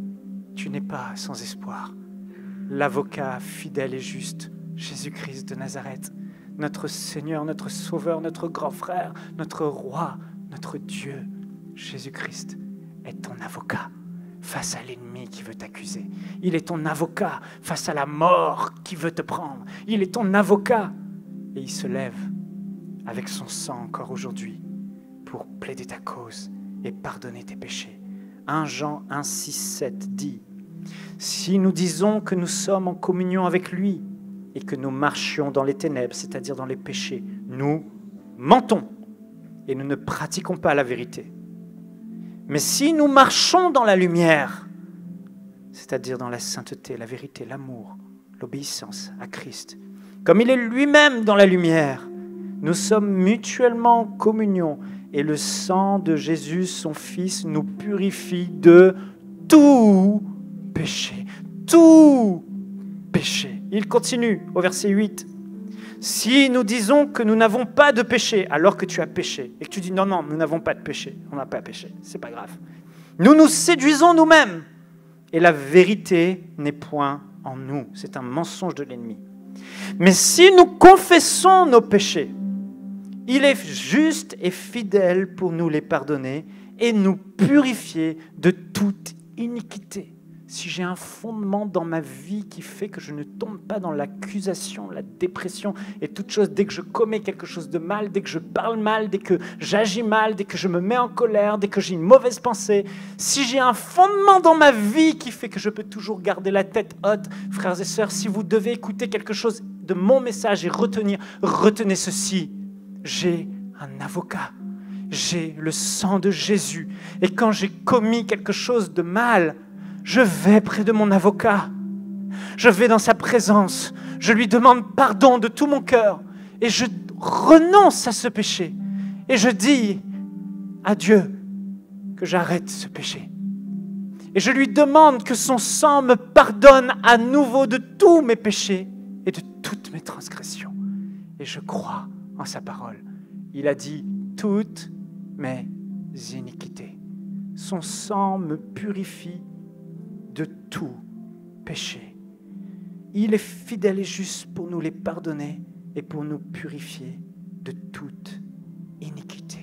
tu n'es pas sans espoir. L'avocat fidèle et juste, Jésus-Christ de Nazareth, notre Seigneur, notre Sauveur, notre grand frère, notre Roi, notre Dieu, Jésus-Christ, est ton avocat face à l'ennemi qui veut t'accuser. Il est ton avocat face à la mort qui veut te prendre. Il est ton avocat. Et il se lève avec son sang encore aujourd'hui pour plaider ta cause et pardonner tes péchés. 1 Jean 1, 6, 7 dit « Si nous disons que nous sommes en communion avec lui et que nous marchions dans les ténèbres, c'est-à-dire dans les péchés, nous mentons et nous ne pratiquons pas la vérité. Mais si nous marchons dans la lumière, c'est-à-dire dans la sainteté, la vérité, l'amour, l'obéissance à Christ, comme il est lui-même dans la lumière, nous sommes mutuellement en communion et le sang de Jésus, son Fils, nous purifie de tout péché. Tout péché. Il continue au verset 8. Si nous disons que nous n'avons pas de péché, alors que tu as péché, et que tu dis non, nous n'avons pas de péché, on n'a pas péché, c'est pas grave. Nous nous séduisons nous-mêmes, et la vérité n'est point en nous. C'est un mensonge de l'ennemi. Mais si nous confessons nos péchés, il est juste et fidèle pour nous les pardonner et nous purifier de toute iniquité. Si j'ai un fondement dans ma vie qui fait que je ne tombe pas dans l'accusation, la dépression et toute chose, dès que je commets quelque chose de mal, dès que je parle mal, dès que j'agis mal, dès que je me mets en colère, dès que j'ai une mauvaise pensée, si j'ai un fondement dans ma vie qui fait que je peux toujours garder la tête haute, frères et sœurs, si vous devez écouter quelque chose de mon message et retenez ceci. J'ai un avocat. J'ai le sang de Jésus. Et quand j'ai commis quelque chose de mal, je vais près de mon avocat. Je vais dans sa présence. Je lui demande pardon de tout mon cœur. Et je renonce à ce péché. Et je dis à Dieu que j'arrête ce péché. Et je lui demande que son sang me pardonne à nouveau de tous mes péchés et de toutes mes transgressions. Et je crois en sa parole. Il a dit toutes mes iniquités. Son sang me purifie de tout péché. Il est fidèle et juste pour nous les pardonner et pour nous purifier de toute iniquité.